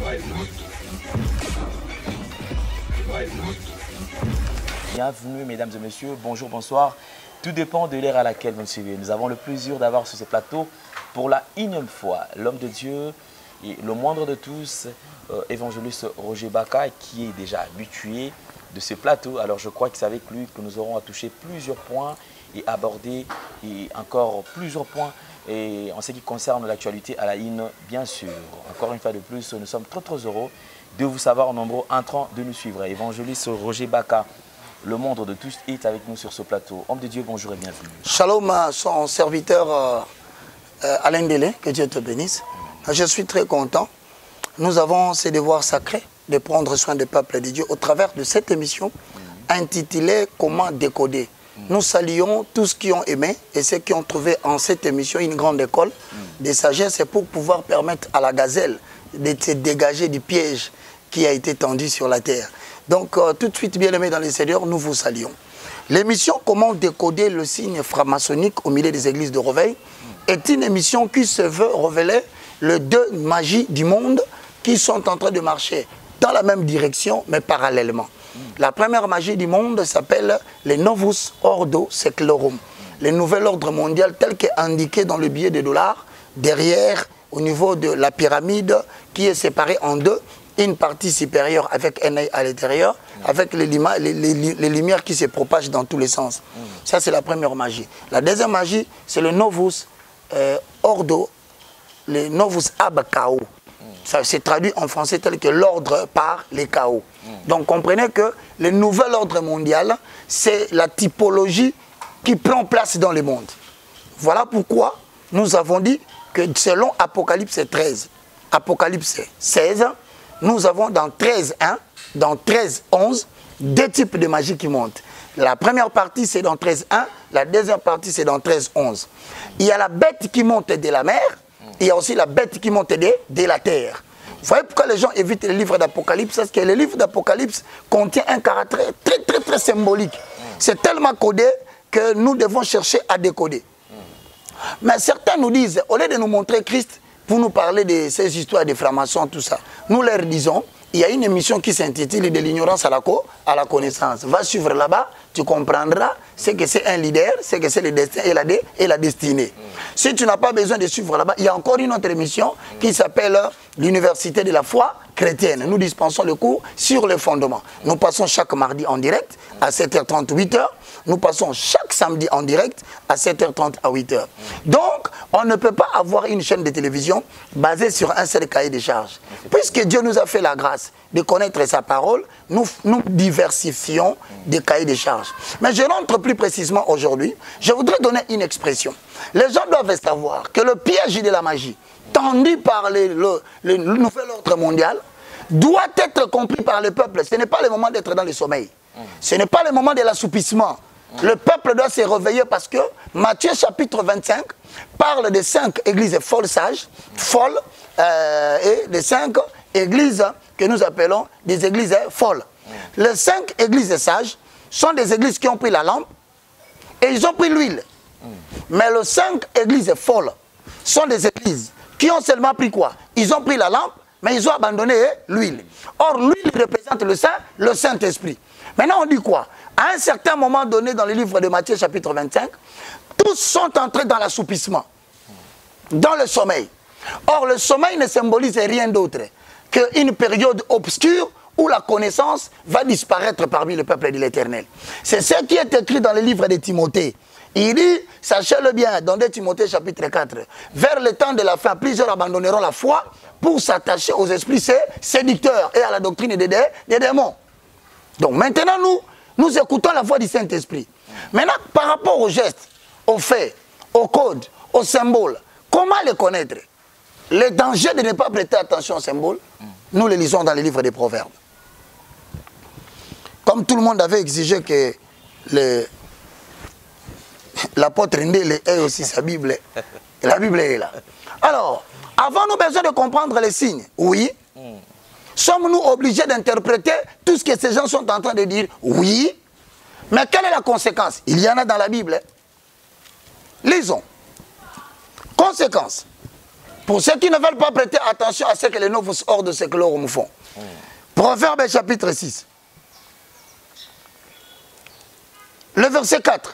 Bienvenue mesdames et messieurs, bonjour, bonsoir. Tout dépend de l'ère à laquelle vous nous suivez. Nous avons le plaisir d'avoir sur ce plateau pour la énième fois l'homme de Dieu et le moindre de tous, évangéliste Roger Baka, qui est déjà habitué de ce plateau. Alors je crois que c'est avec lui que nous aurons à toucher plusieurs points et aborder encore plusieurs points et en ce qui concerne l'actualité à la une, bien sûr. Encore une fois de plus, nous sommes très heureux de vous savoir nombreux entrants de nous suivre. Évangéliste Roger Baka, le monde de tous est avec nous sur ce plateau. Homme de Dieu, bonjour et bienvenue. Shalom à son serviteur Alain Délé, que Dieu te bénisse. Je suis très content. Nous avons ce devoir sacré de prendre soin du peuple de Dieu au travers de cette émission intitulée « Comment décoder ». Nous saluons tous ceux qui ont aimé et ceux qui ont trouvé en cette émission une grande école de sagesse pour pouvoir permettre à la gazelle de se dégager du piège qui a été tendu sur la terre. Donc, tout de suite, bien-aimés dans les Seigneurs, nous vous saluons. L'émission « Comment décoder le signe franc-maçonnique au milieu des églises de Reveil » est une émission qui se veut révéler les deux magies du monde qui sont en train de marcher dans la même direction, mais parallèlement. La première magie du monde s'appelle le Novus Ordo Seclorum, le nouvel ordre mondial tel qu'indiqué dans le billet de dollars, derrière, au niveau de la pyramide, qui est séparée en deux, une partie supérieure avec un œil à l'intérieur, avec les lumières qui se propagent dans tous les sens. Ça, c'est la première magie. La deuxième magie, c'est le Novus Ordo, le Novus Ab Chaos. Ça s'est traduit en français tel que l'ordre par les chaos. Donc comprenez que le nouvel ordre mondial, c'est la typologie qui prend place dans le monde. Voilà pourquoi nous avons dit que selon Apocalypse 13, Apocalypse 16, nous avons dans 13.1, dans 13.11, deux types de magie qui montent. La première partie, c'est dans 13.1, la deuxième partie, c'est dans 13.11. Il y a la bête qui monte de la mer, il y a aussi la bête qui monte de la terre. Vous voyez pourquoi les gens évitent le livre d'Apocalypse? Parce que le livre d'Apocalypse contient un caractère très symbolique. C'est tellement codé que nous devons chercher à décoder. Mais certains nous disent, au lieu de nous montrer Christ, pour nous parler de ces histoires de francs-maçons, tout ça, nous leur disons, il y a une émission qui s'intitule « De l'ignorance à la connaissance ». Va suivre là-bas, tu comprendras ce que c'est un leader, ce que c'est le destin et la destinée. Si tu n'as pas besoin de suivre là-bas, il y a encore une autre émission qui s'appelle « L'université de la foi chrétienne ». Nous dispensons le cours sur les fondements. Nous passons chaque mardi en direct à 7h30, 8h. Nous passons chaque samedi en direct à 7h30 à 8h. Donc, on ne peut pas avoir une chaîne de télévision basée sur un seul cahier de charges. Puisque Dieu nous a fait la grâce de connaître sa parole, nous diversifions des cahiers de charges. Mais je rentre plus précisément aujourd'hui. Je voudrais donner une expression. Les gens doivent savoir que le piège de la magie, tendu par le nouvel ordre mondial, doit être compris par le peuple. Ce n'est pas le moment d'être dans le sommeil. Ce n'est pas le moment de l'assoupissement. Le peuple doit se réveiller parce que Matthieu chapitre 25 parle de 5 églises folles sages, folles, et de 5 églises que nous appelons des églises folles. Les 5 églises sages sont des églises qui ont pris la lampe et ils ont pris l'huile. Mais les 5 églises folles sont des églises qui ont seulement pris quoi? Ils ont pris la lampe, mais ils ont abandonné l'huile. Or, l'huile représente le Saint-Esprit. Maintenant, on dit quoi? À un certain moment donné, dans le livre de Matthieu, chapitre 25, tous sont entrés dans l'assoupissement, dans le sommeil. Or, le sommeil ne symbolise rien d'autre qu'une période obscure où la connaissance va disparaître parmi le peuple de l'Éternel. C'est ce qui est écrit dans le livre de Timothée. Il dit, sachez-le bien, dans 2 Timothée chapitre 4, vers le temps de la fin, plusieurs abandonneront la foi pour s'attacher aux esprits séducteurs et à la doctrine des démons. Donc maintenant, nous écoutons la voix du Saint-Esprit. Maintenant, par rapport aux gestes, aux faits, aux codes, aux symboles, comment les connaître? Le danger de ne pas prêter attention aux symboles, nous les lisons dans les livres des Proverbes. Comme tout le monde avait exigé que l'apôtre Ndele ait aussi sa Bible, la Bible est là. Alors, avons-nous besoin de comprendre les signes? Oui. Sommes-nous obligés d'interpréter tout ce que ces gens sont en train de dire? Oui. Mais quelle est la conséquence? Il y en a dans la Bible. Lisons. Conséquence. Pour ceux qui ne veulent pas prêter attention à ce que les novus hors de ce que l'homme font. Proverbe chapitre 6. Le verset 4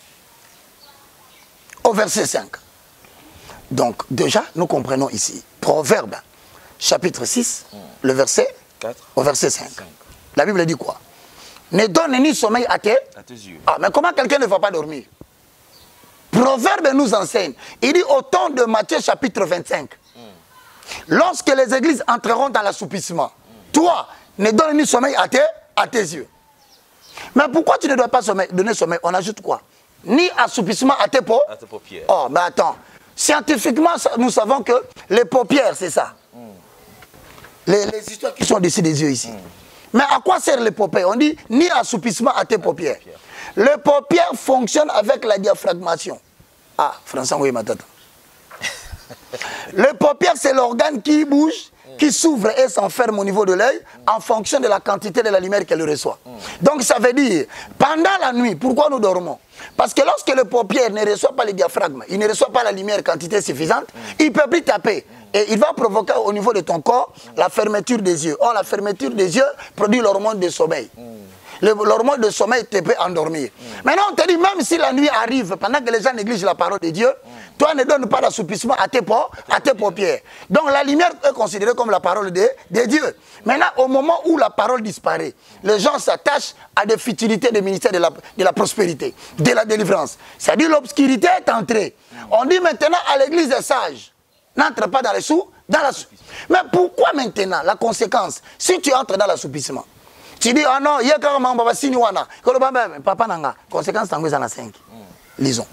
au verset 5. Donc déjà, nous comprenons ici. Proverbe chapitre 6, le verset 4 au verset 5. La Bible dit quoi? Ne donne ni sommeil à tes yeux. Ah, mais comment quelqu'un ne va pas dormir? Proverbe nous enseigne. Il dit au temps de Matthieu chapitre 25. Lorsque les églises entreront dans l'assoupissement, toi, ne donne ni sommeil à tes yeux. Mais pourquoi tu ne dois pas donner sommeil? On ajoute quoi? Ni assoupissement à tes paupières. Oh, mais attends. Scientifiquement, nous savons que les paupières, c'est ça. Les histoires qui sont dessus des yeux ici. Mais à quoi servent les paupières? On dit ni assoupissement à tes paupières. Les paupières fonctionnent avec la diaphragmation. Ah, François, oui, ma tata. Les paupières, c'est l'organe qui bouge, qui s'ouvre et s'enferme au niveau de l'œil en fonction de la quantité de la lumière qu'elle reçoit. Donc ça veut dire, pendant la nuit, pourquoi nous dormons? Parce que lorsque le paupière ne reçoit pas le diaphragme, il ne reçoit pas la lumière quantité suffisante, il ne peut plus taper. Et il va provoquer au niveau de ton corps la fermeture des yeux. Or, la fermeture des yeux produit l'hormone de sommeil. L'hormone de sommeil te peut endormir. Maintenant, on te dit, même si la nuit arrive, pendant que les gens négligent la parole de Dieu, toi ne donne pas d'assoupissement à tes paupières. Donc la lumière est considérée comme la parole de Dieu. Maintenant, au moment où la parole disparaît, les gens s'attachent à des futilités du ministère de la prospérité, de la délivrance. C'est-à-dire l'obscurité est entrée. On dit maintenant à l'église des sages, n'entre pas dans les sous, Mais pourquoi maintenant, la conséquence, si tu entres dans l'assoupissement, tu dis, ah non, il y a quand même un siniwana. Papa nanga, conséquence, t'en as 5. Lisons.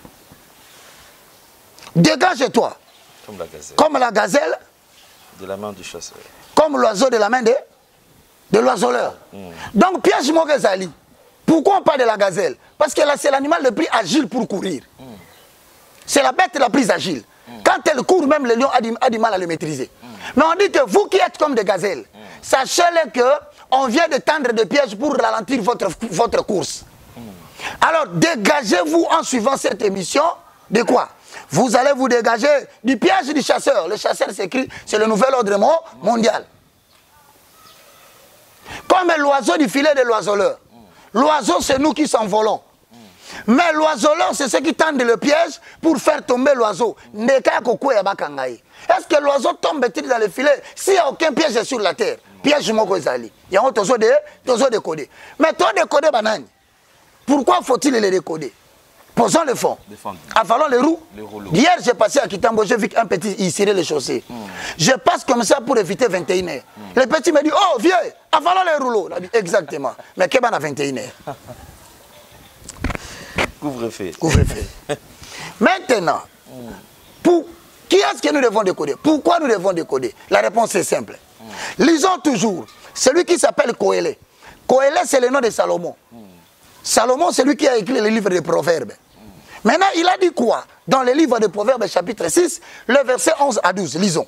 Dégage-toi. Comme la gazelle. De la main du chasseur. Comme l'oiseau de la main de l'oiseleur. Donc, piège Mogezali. Pourquoi on parle de la gazelle? Parce que là, c'est l'animal le plus agile pour courir. C'est la bête la plus agile. Quand elle court, même le lion a du mal à le maîtriser. Mais on dit que vous qui êtes comme des gazelles, sachez-le qu'on vient de tendre des pièges pour ralentir votre course. Alors, dégagez-vous en suivant cette émission de quoi? Vous allez vous dégager du piège du chasseur. Le chasseur s'écrit, c'est le nouvel ordre mondial. Comme l'oiseau du filet de l'oiseleur. L'oiseau, c'est nous qui s'envolons. Mais l'oiseleur, c'est ceux qui tendent le piège pour faire tomber l'oiseau. Est-ce que l'oiseau tombe-t-il dans le filet s'il n'y a aucun piège sur la terre? Piège Mokozali. Il y a un décodé. Mais toi, décoder, banane. Pourquoi faut-il les décoder? Posons le fond. Avalons les roues. Hier, j'ai passé à Kitambo, j'ai vu qu'un petit, il cirait les chaussées. Je passe comme ça pour éviter 21h. Le petit me dit, oh, vieux, avalons les rouleaux. Exactement. Mais qu'est-ce qu'on a 21h? Couvre-feu. Maintenant, qui est-ce que nous devons décoder? Pourquoi nous devons décoder? La réponse est simple. Lisons toujours celui qui s'appelle Koélé. Koélé, c'est le nom de Salomon. Salomon, c'est lui qui a écrit le livre des Proverbes. Maintenant, il a dit quoi? Dans le livre des Proverbes, chapitre 6, le verset 11 à 12. Lisons.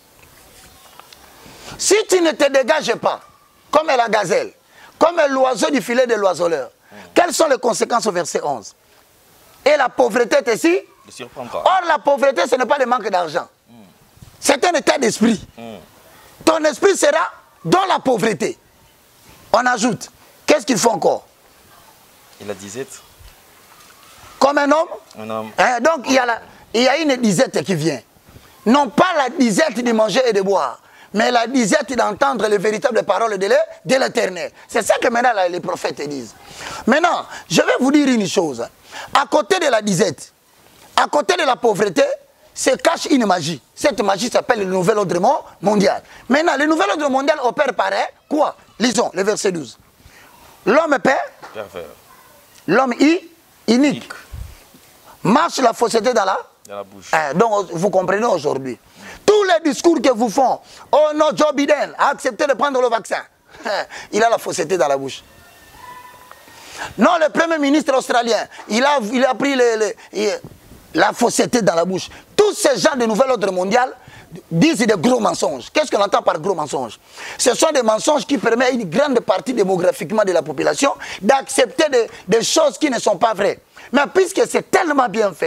Si tu ne te dégages pas, comme la gazelle, comme l'oiseau du filet de l'oiseleur, quelles sont les conséquences au verset 11? Et la pauvreté est ici. Or, la pauvreté, ce n'est pas le manque d'argent. C'est un état d'esprit. Ton esprit sera dans la pauvreté. On ajoute. Qu'est-ce qu'il faut encore? Et la disette. Comme un homme. Donc, il y a une disette qui vient. Non pas la disette de manger et de boire, mais la disette d'entendre les véritables paroles de l'Éternel. C'est ça que maintenant les prophètes disent. Maintenant, je vais vous dire une chose. À côté de la disette, à côté de la pauvreté, se cache une magie. Cette magie s'appelle le nouvel ordre mondial. Maintenant, le nouvel ordre mondial opère par quoi? Lisons le verset 12. L'homme père, l'homme inique. Marche la fausseté dans la bouche. Donc, vous comprenez aujourd'hui. Tous les discours que vous font, oh non, Joe Biden a accepté de prendre le vaccin. Il a la fausseté dans la bouche. Non, le premier ministre australien, il a pris la fausseté dans la bouche. Tous ces gens de nouvel ordre mondial disent des gros mensonges. Qu'est-ce qu'on entend par gros mensonges? Ce sont des mensonges qui permettent à une grande partie démographiquement de la population d'accepter des choses qui ne sont pas vraies. Mais puisque c'est tellement bien fait,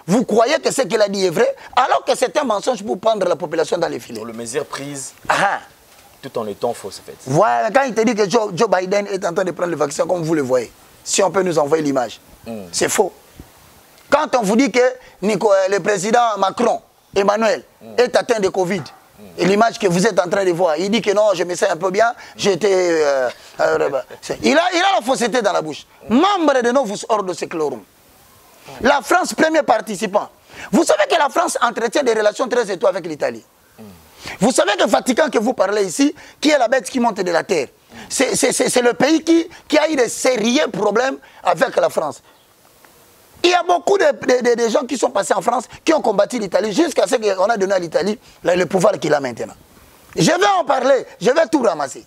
vous croyez que ce qu'il a dit est vrai, alors que c'est un mensonge pour prendre la population dans les filets. Pour le mesure prise, Ah. tout en étant fausse, en fait. Voilà, quand il te dit que Joe Biden est en train de prendre le vaccin, comme vous le voyez, si on peut nous envoyer l'image, c'est faux. Quand on vous dit que le président Macron, Emmanuel, est atteint de Covid, et l'image que vous êtes en train de voir, il dit que non, je me sens un peu bien, j'étais... il a la fausseté dans la bouche. Membre de Novus Ordo Seclorum. La France, premier participant. Vous savez que la France entretient des relations très étroites avec l'Italie. Vous savez que Vatican que vous parlez ici, qui est la bête qui monte de la terre, c'est le pays qui a eu de sérieux problèmes avec la France. Il y a beaucoup de gens qui sont passés en France, qui ont combattu l'Italie, jusqu'à ce qu'on a donné à l'Italie le pouvoir qu'il a maintenant. Je vais en parler, je vais tout ramasser.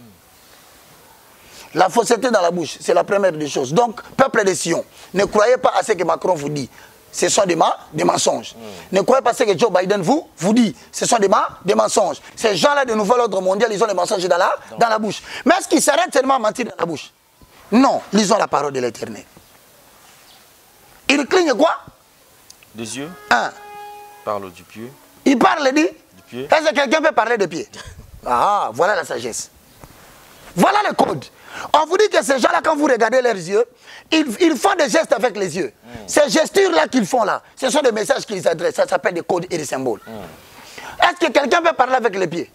La fausseté dans la bouche, c'est la première des choses. Donc, peuple de Sion, ne croyez pas à ce que Macron vous dit. Ce sont des mensonges. Ne croyez pas à ce que Joe Biden vous dit. Ce sont des mensonges. Ces gens-là de nouvel ordre mondial, ils ont des mensonges dans la bouche. Mais est-ce qu'ils s'arrêtent seulement à mentir dans la bouche? Non, ils ont la parole de l'Éternel. Ils clignent quoi? Des yeux. Parle du pied. Il parle du pied. Est-ce que quelqu'un peut parler de pied? Ah, voilà la sagesse. Voilà le code. On vous dit que ces gens-là, quand vous regardez leurs yeux, ils font des gestes avec les yeux. Ces gestures-là qu'ils font là, ce sont des messages qu'ils adressent. Ça s'appelle des codes et des symboles. Est-ce que quelqu'un peut parler avec les pieds?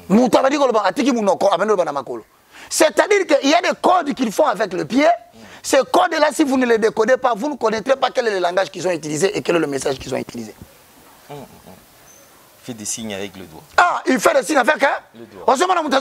C'est-à-dire qu'il y a des codes qu'ils font avec le pied. Ces codes-là, si vous ne les décodez pas, vous ne connaîtrez pas quel est le langage qu'ils ont utilisé et quel est le message qu'ils ont utilisé. Il fait des signes avec le doigt. Ah, il fait des signes avec le doigt.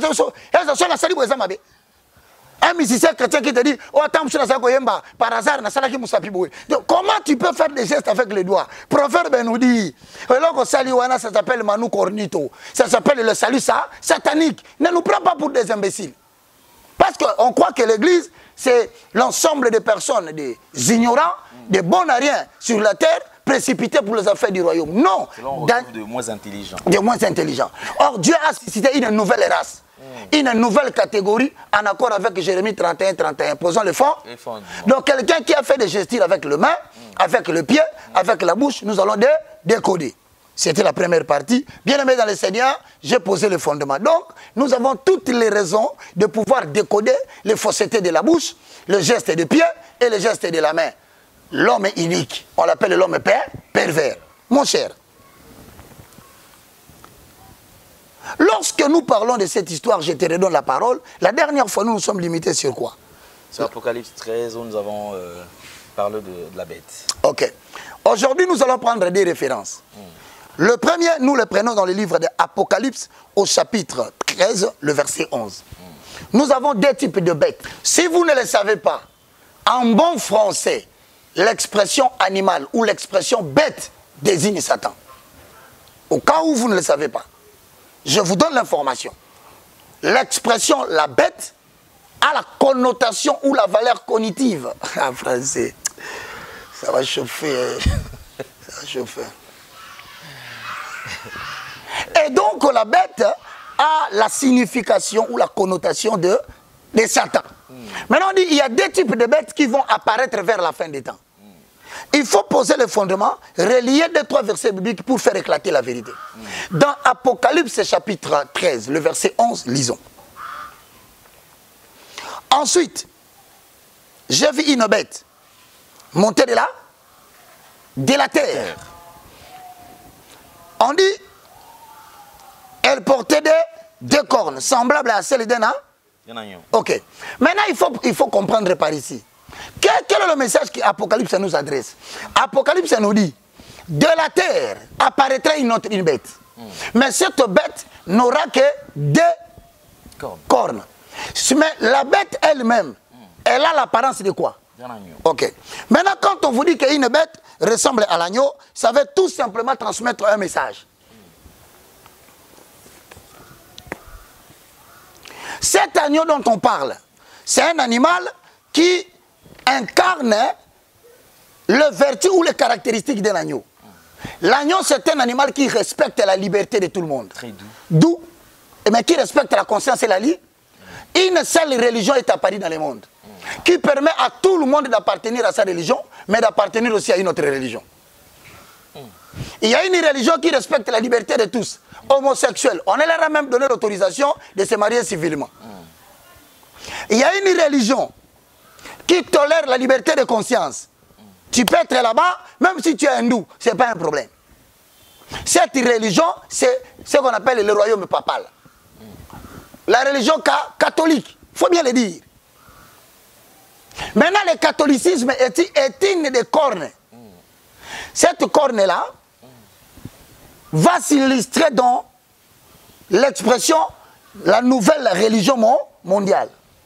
Un musicien chrétien qui te dit, oh, par hasard, comment tu peux faire des gestes avec les doigts? Proverbe nous dit, ça s'appelle Manu Cornito, ça s'appelle le salut satanique. Ne nous prends pas pour des imbéciles. Parce qu'on croit que l'église, c'est l'ensemble des personnes, des ignorants, des bons à rien sur la terre, précipités pour les affaires du royaume. Non. On retrouve de moins intelligents. De moins intelligents. Or, Dieu a suscité une nouvelle race. Une nouvelle catégorie en accord avec Jérémie 31. Posons le fond. Donc quelqu'un qui a fait des gestures avec le main, avec le pied, avec la bouche, nous allons décoder. C'était la première partie. Bien aimé dans le Seigneur, j'ai posé le fondement. Donc, nous avons toutes les raisons de pouvoir décoder les faussetés de la bouche, le geste du pied et le geste de la main. L'homme est unique. On l'appelle l'homme pervers. Mon cher, lorsque nous parlons de cette histoire, je te redonne la parole. La dernière fois, nous nous sommes limités sur quoi? Sur Apocalypse 13, où nous avons parlé de la bête. Ok. Aujourd'hui, nous allons prendre des références. Le premier, nous le prenons dans le livre de Apocalypse, au chapitre 13, le verset 11. Nous avons deux types de bêtes. Si vous ne le savez pas, en bon français, l'expression animal ou l'expression bête désigne Satan. Au cas où vous ne le savez pas, je vous donne l'information. L'expression la bête a la connotation ou la valeur cognitive. En français, ça va chauffer. Ça va chauffer. Et donc la bête a la signification ou la connotation de Satan. Maintenant on dit il y a deux types de bêtes qui vont apparaître vers la fin des temps. Il faut poser le fondement, relier 2-3 versets bibliques pour faire éclater la vérité. Dans Apocalypse chapitre 13, le verset 11, lisons. Ensuite, j'ai vu une bête monter de la terre. On dit, elle portait deux cornes, semblables à celles d'un agneau. Ok. Maintenant, il faut comprendre par ici. Quel est le message qu'Apocalypse nous adresse? Apocalypse nous dit, de la terre apparaîtrait une bête. Mais cette bête n'aura que deux cornes. Mais la bête elle-même, elle a l'apparence de quoi? D'un agneau. Ok. Maintenant, quand on vous dit qu'une bête ressemble à l'agneau, ça veut tout simplement transmettre un message. Cet agneau dont on parle, c'est un animal qui incarne le vertu ou les caractéristiques d'un agneau. L'agneau, c'est un animal qui respecte la liberté de tout le monde. Très doux. Doux, mais qui respecte la conscience et la vie. Une seule religion est apparue dans le monde, qui permet à tout le monde d'appartenir à sa religion, mais d'appartenir aussi à une autre religion. Il y a une religion qui respecte la liberté de tous. Homosexuels, on leur a même donné l'autorisation de se marier civilement. Il y a une religion qui tolère la liberté de conscience. Tu peux être là-bas, même si tu es hindou, ce n'est pas un problème. Cette religion, c'est ce qu'on appelle le royaume papal. La religion catholique, il faut bien le dire. Maintenant, le catholicisme est une des cornes. Cette corne-là va s'illustrer dans l'expression la nouvelle religion mondiale.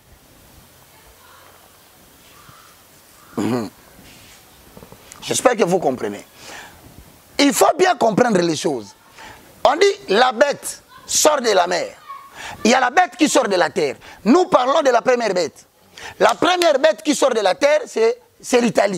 J'espère que vous comprenez. Il faut bien comprendre les choses. On dit la bête sort de la mer. Il y a la bête qui sort de la terre. Nous parlons de la première bête. La première bête qui sort de la terre, c'est l'Italie.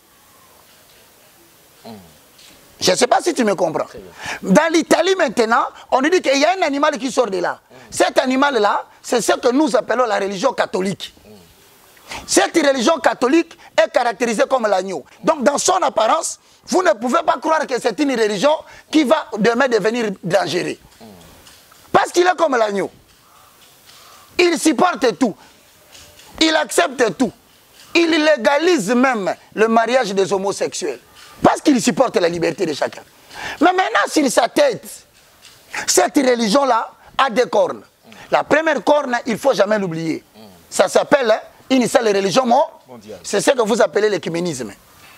Je ne sais pas si tu me comprends. Dans l'Italie maintenant, on nous dit qu'il y a un animal qui sort de là. Cet animal-là, c'est ce que nous appelons la religion catholique. Cette religion catholique est caractérisée comme l'agneau. Donc dans son apparence, vous ne pouvez pas croire que c'est une religion qui va demain devenir dangereuse. Parce qu'il est comme l'agneau. Il supporte tout. Il accepte tout. Il légalise même le mariage des homosexuels. Parce qu'il supporte la liberté de chacun. Mais maintenant, sur sa tête, cette religion-là a des cornes. La première corne, il ne faut jamais l'oublier. Ça s'appelle une seule religion mondiale. C'est ce que vous appelez l'écuménisme.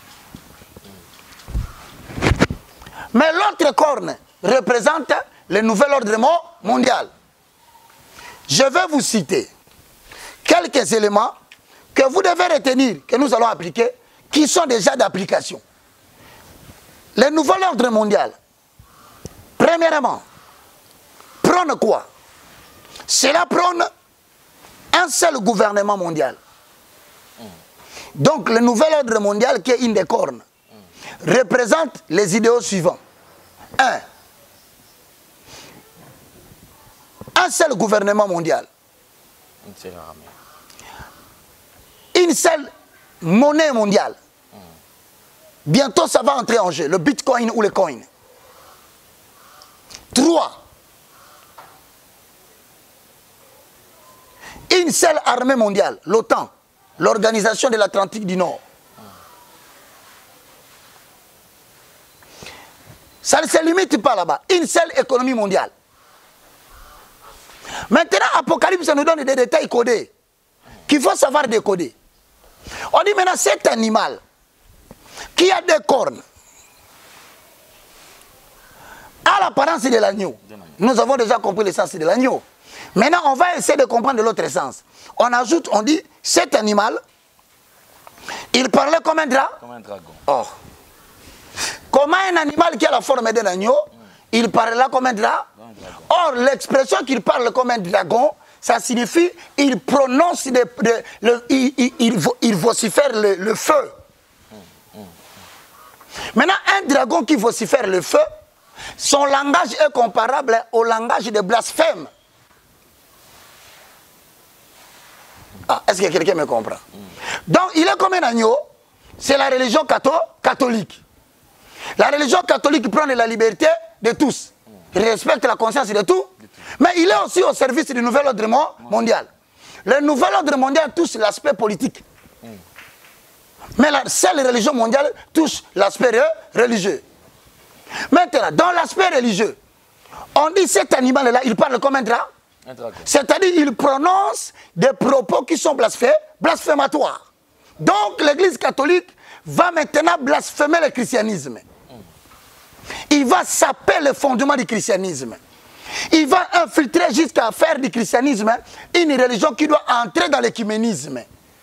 Mais l'autre corne représente le nouvel ordre mondial. Je vais vous citer quelques éléments que vous devez retenir, que nous allons appliquer, qui sont déjà d'application. Le nouvel ordre mondial, premièrement, prône quoi? Cela prône un seul gouvernement mondial. Donc le nouvel ordre mondial, qui est une des cornes, représente les idéaux suivants. Un seul gouvernement mondial. Une seule monnaie mondiale. Bientôt, ça va entrer en jeu, le bitcoin ou le coin. 3. Une seule armée mondiale, l'OTAN, l'Organisation de l'Atlantique du Nord. Ça ne se limite pas là-bas. Une seule économie mondiale. Maintenant, Apocalypse nous donne des détails codés qu'il faut savoir décoder. On dit maintenant, cet animal qui a des cornes a l'apparence de l'agneau. Nous avons déjà compris le sens de l'agneau. Maintenant, on va essayer de comprendre l'autre sens. On ajoute, on dit, cet animal, il parlait comme un dragon. Comme un dragon. Oh. Comment un animal qui a la forme d'un agneau, il parle là comme un dragon. Or, l'expression qu'il parle comme un dragon, ça signifie il prononce, il vocifère le feu. Maintenant, un dragon qui vocifère le feu, son langage est comparable au langage de blasphème. Ah, est-ce que quelqu'un me comprend? Donc, il est comme un agneau, c'est la religion catholique. La religion catholique prend la liberté de tous. Il respecte la conscience de tout. Mais il est aussi au service du nouvel ordre mondial. Le nouvel ordre mondial touche l'aspect politique. Mais la seule religion mondiale touche l'aspect religieux. Maintenant, dans l'aspect religieux, on dit cet animal-là, il parle comme un dragon. C'est-à-dire il prononce des propos qui sont blasphématoires. Donc l'Église catholique va maintenant blasphémer le christianisme. Il va saper le fondement du christianisme. Il va infiltrer jusqu'à faire du christianisme une religion qui doit entrer dans l'écuménisme.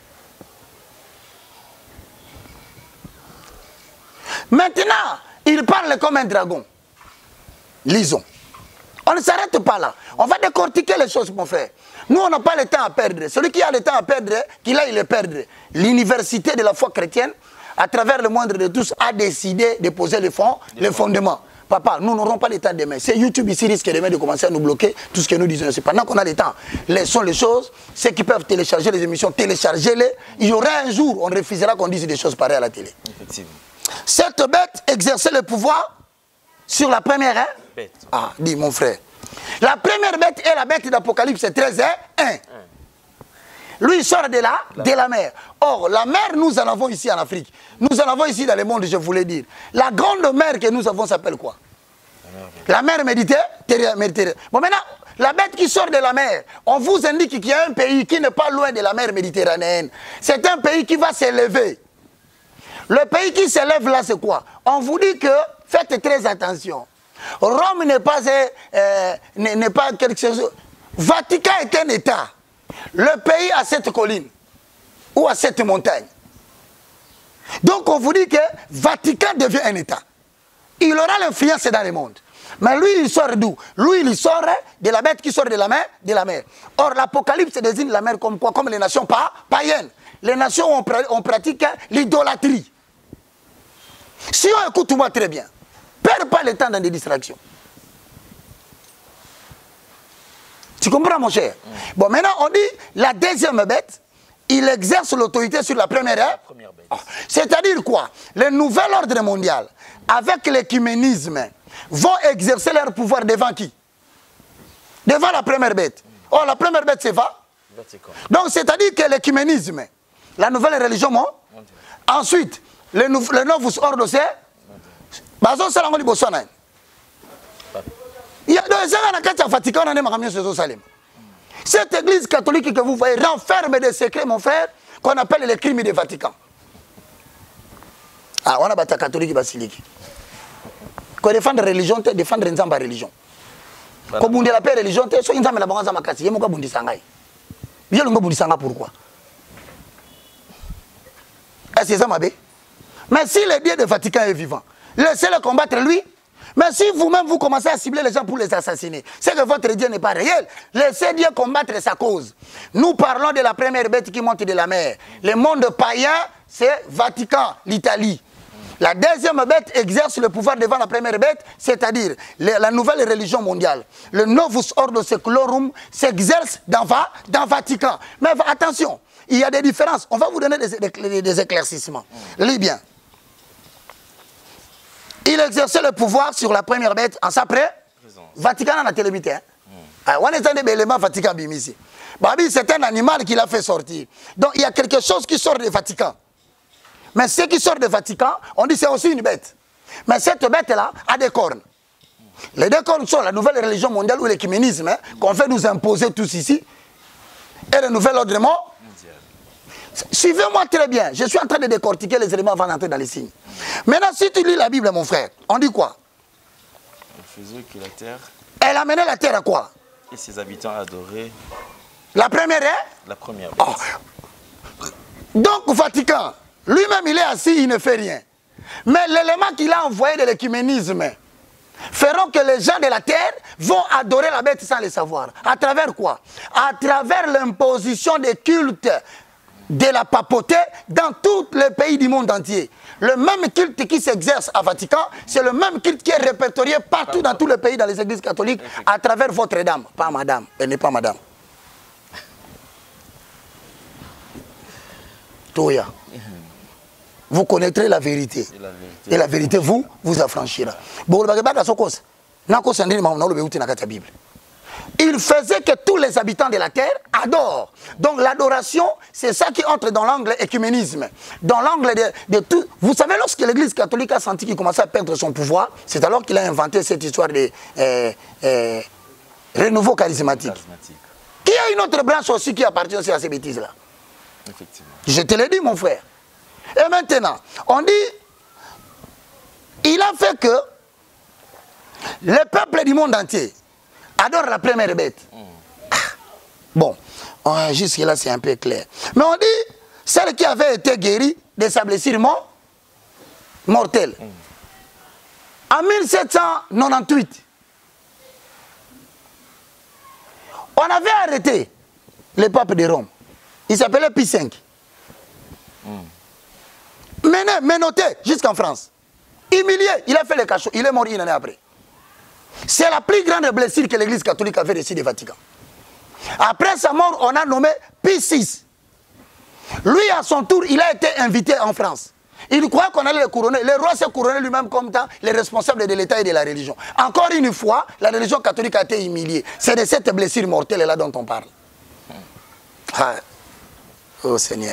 Maintenant, il parle comme un dragon. Lisons. On ne s'arrête pas là. On va décortiquer les choses, mon frère. Nous, on n'a pas le temps à perdre. Celui qui a le temps à perdre, qu'il aille le perdre. L'université de la foi chrétienne, à travers le moindre de tous, a décidé de poser les fondements. Papa, nous n'aurons pas le temps demain. C'est YouTube ici risque demain de commencer à nous bloquer tout ce que nous disons. C'est pendant qu'on a le temps. Laissons les choses. Ceux qui peuvent télécharger les émissions, téléchargez-les. Il y aura un jour, on refusera qu'on dise des choses pareilles à la télé. Effectivement. Cette bête exerçait le pouvoir sur la première bête. Ah, dis mon frère. La première bête est la bête d'Apocalypse 13, 1. Lui, il sort de la mer. Or, la mer, nous en avons ici en Afrique. Nous en avons ici dans le monde, je voulais dire. La grande mer que nous avons s'appelle quoi? La mer Méditerranée. Bon, maintenant, la bête qui sort de la mer, on vous indique qu'il y a un pays qui n'est pas loin de la mer Méditerranéenne. C'est un pays qui va s'élever. Le pays qui s'élève là, c'est quoi? On vous dit que, faites très attention. Rome n'est pas quelque chose. Vatican est un État. Le pays a cette colline ou à cette montagne. Donc on vous dit que Vatican devient un État. Il aura l'influence dans le monde. Mais lui, il sort d'où? Lui, il sort de la bête qui sort de la mer. Or, l'Apocalypse désigne la mer comme quoi? Comme les nations païennes. Les nations on pratique l'idolâtrie. Si on écoute-moi très bien, perds pas le temps dans des distractions. Tu comprends, mon cher? Bon, maintenant, on dit la deuxième bête, il exerce l'autorité sur la première bête. Oh. C'est-à-dire quoi? Le nouvel ordre mondial, avec l'écuménisme, vont exercer leur pouvoir devant qui? Devant la première bête. Oh, la première bête, c'est Vatican. Donc, c'est-à-dire que l'écuménisme, la nouvelle religion mondiale. Ensuite, le novus ordo, c'est Bazo Salangoli Bossana. Il y a deux ans à Vatican, on a mis Jérusalem. Cette église catholique que vous voyez renferme des secrets, mon frère, qu'on appelle les crimes du Vatican. Ah, on a battu catholique basilique. Qu'on défendre la religion, défendre une religion. Comme on dit la paix religion, c'est une femme la banque à ma casse. Il y a mon bundi sangai. Il y a le bundi sanga pourquoi? Est-ce que c'est ça ma bé? Mais si le Dieu du Vatican est vivant, laissez-le combattre lui. Mais si vous-même vous commencez à cibler les gens pour les assassiner, c'est que votre Dieu n'est pas réel. Laissez Dieu combattre sa cause. Nous parlons de la première bête qui monte de la mer. Le monde païen, c'est Vatican, l'Italie. La deuxième bête exerce le pouvoir devant la première bête, c'est-à-dire la nouvelle religion mondiale. Le Novus Ordo Seclorum s'exerce dans Vatican. Mais attention, il y a des différences. On va vous donner des éclaircissements. Lis bien. Il exerçait le pouvoir sur la première bête en sa présence. Vatican a télémité. On est dans des éléments Vatican ici. Babi, c'est un animal qui l'a fait sortir. Donc il y a quelque chose qui sort du Vatican. Mais ce qui sort du Vatican, on dit c'est aussi une bête. Mais cette bête-là a des cornes. Les deux cornes sont la nouvelle religion mondiale ou l'écuménisme qu'on fait nous imposer tous ici. Et le nouvel ordre mondial. Suivez-moi très bien. Je suis en train de décortiquer les éléments avant d'entrer dans les signes. Maintenant, si tu lis la Bible, mon frère, on dit quoi? Elle faisait que la terre... Elle amenait la terre à quoi? Et ses habitants adoraient... La première est? La première bête. Oh. Donc, Vatican, lui-même, il est assis, il ne fait rien. Mais l'élément qu'il a envoyé de l'écuménisme feront que les gens de la terre vont adorer la bête sans le savoir. À travers quoi? À travers l'imposition des cultes de la papauté dans tous les pays du monde entier. Le même culte qui s'exerce à Vatican, c'est le même culte qui est répertorié partout dans tous les pays, dans les églises catholiques, à travers votre dame. Pas madame, elle n'est pas madame. Toya. Vous connaîtrez la vérité. Et la vérité vous affranchira. Bon, il faisait que tous les habitants de la terre adorent. Donc l'adoration, c'est ça qui entre dans l'angle écuménisme. Dans l'angle de tout. Vous savez, lorsque l'église catholique a senti qu'il commençait à perdre son pouvoir, c'est alors qu'il a inventé cette histoire de renouveau charismatique. Il y a une autre branche aussi qui appartient aussi à ces bêtises-là. Effectivement. Je te l'ai dit, mon frère. Et maintenant, on dit, il a fait que le peuple du monde entier adore la première bête. Bon, jusque-là, c'est un peu clair. Mais on dit, celle qui avait été guérie de sa blessure mortelle. En 1798, on avait arrêté le pape de Rome. Il s'appelait Pie V. Menotté jusqu'en France. Humilié, il a fait le cachot. Il est mort une année après. C'est la plus grande blessure que l'église catholique avait reçue du Vatican. Après sa mort, on a nommé Pie VI. Lui, à son tour, il a été invité en France. Il croyait qu'on allait le couronner. Le roi s'est couronné lui-même comme temps les responsables de l'État et de la religion. Encore une fois, la religion catholique a été humiliée. C'est de cette blessure mortelle-là dont on parle. Ah. Oh Seigneur.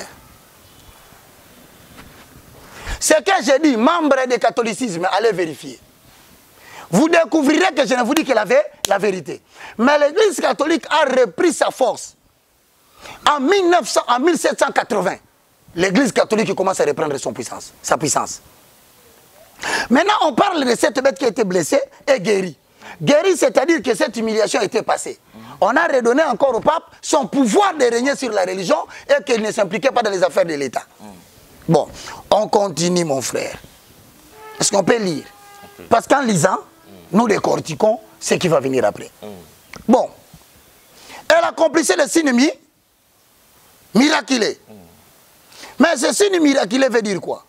Ce que j'ai dit, membres du catholicisme, allez vérifier. Vous découvrirez que je ne vous dis que la vérité. Mais l'Église catholique a repris sa force. En 1780, l'Église catholique commence à reprendre sa puissance. Maintenant, on parle de cette bête qui a été blessée et guérie. Guérie, c'est-à-dire que cette humiliation a été passée. On a redonné encore au pape son pouvoir de régner sur la religion et qu'il ne s'impliquait pas dans les affaires de l'État. Bon, on continue, mon frère. Est-ce qu'on peut lire? Parce qu'en lisant, nous décortiquons ce qui va venir après. Bon. Elle accomplissait le signe miraculeux. Mais ce signe miraculeux veut dire quoi?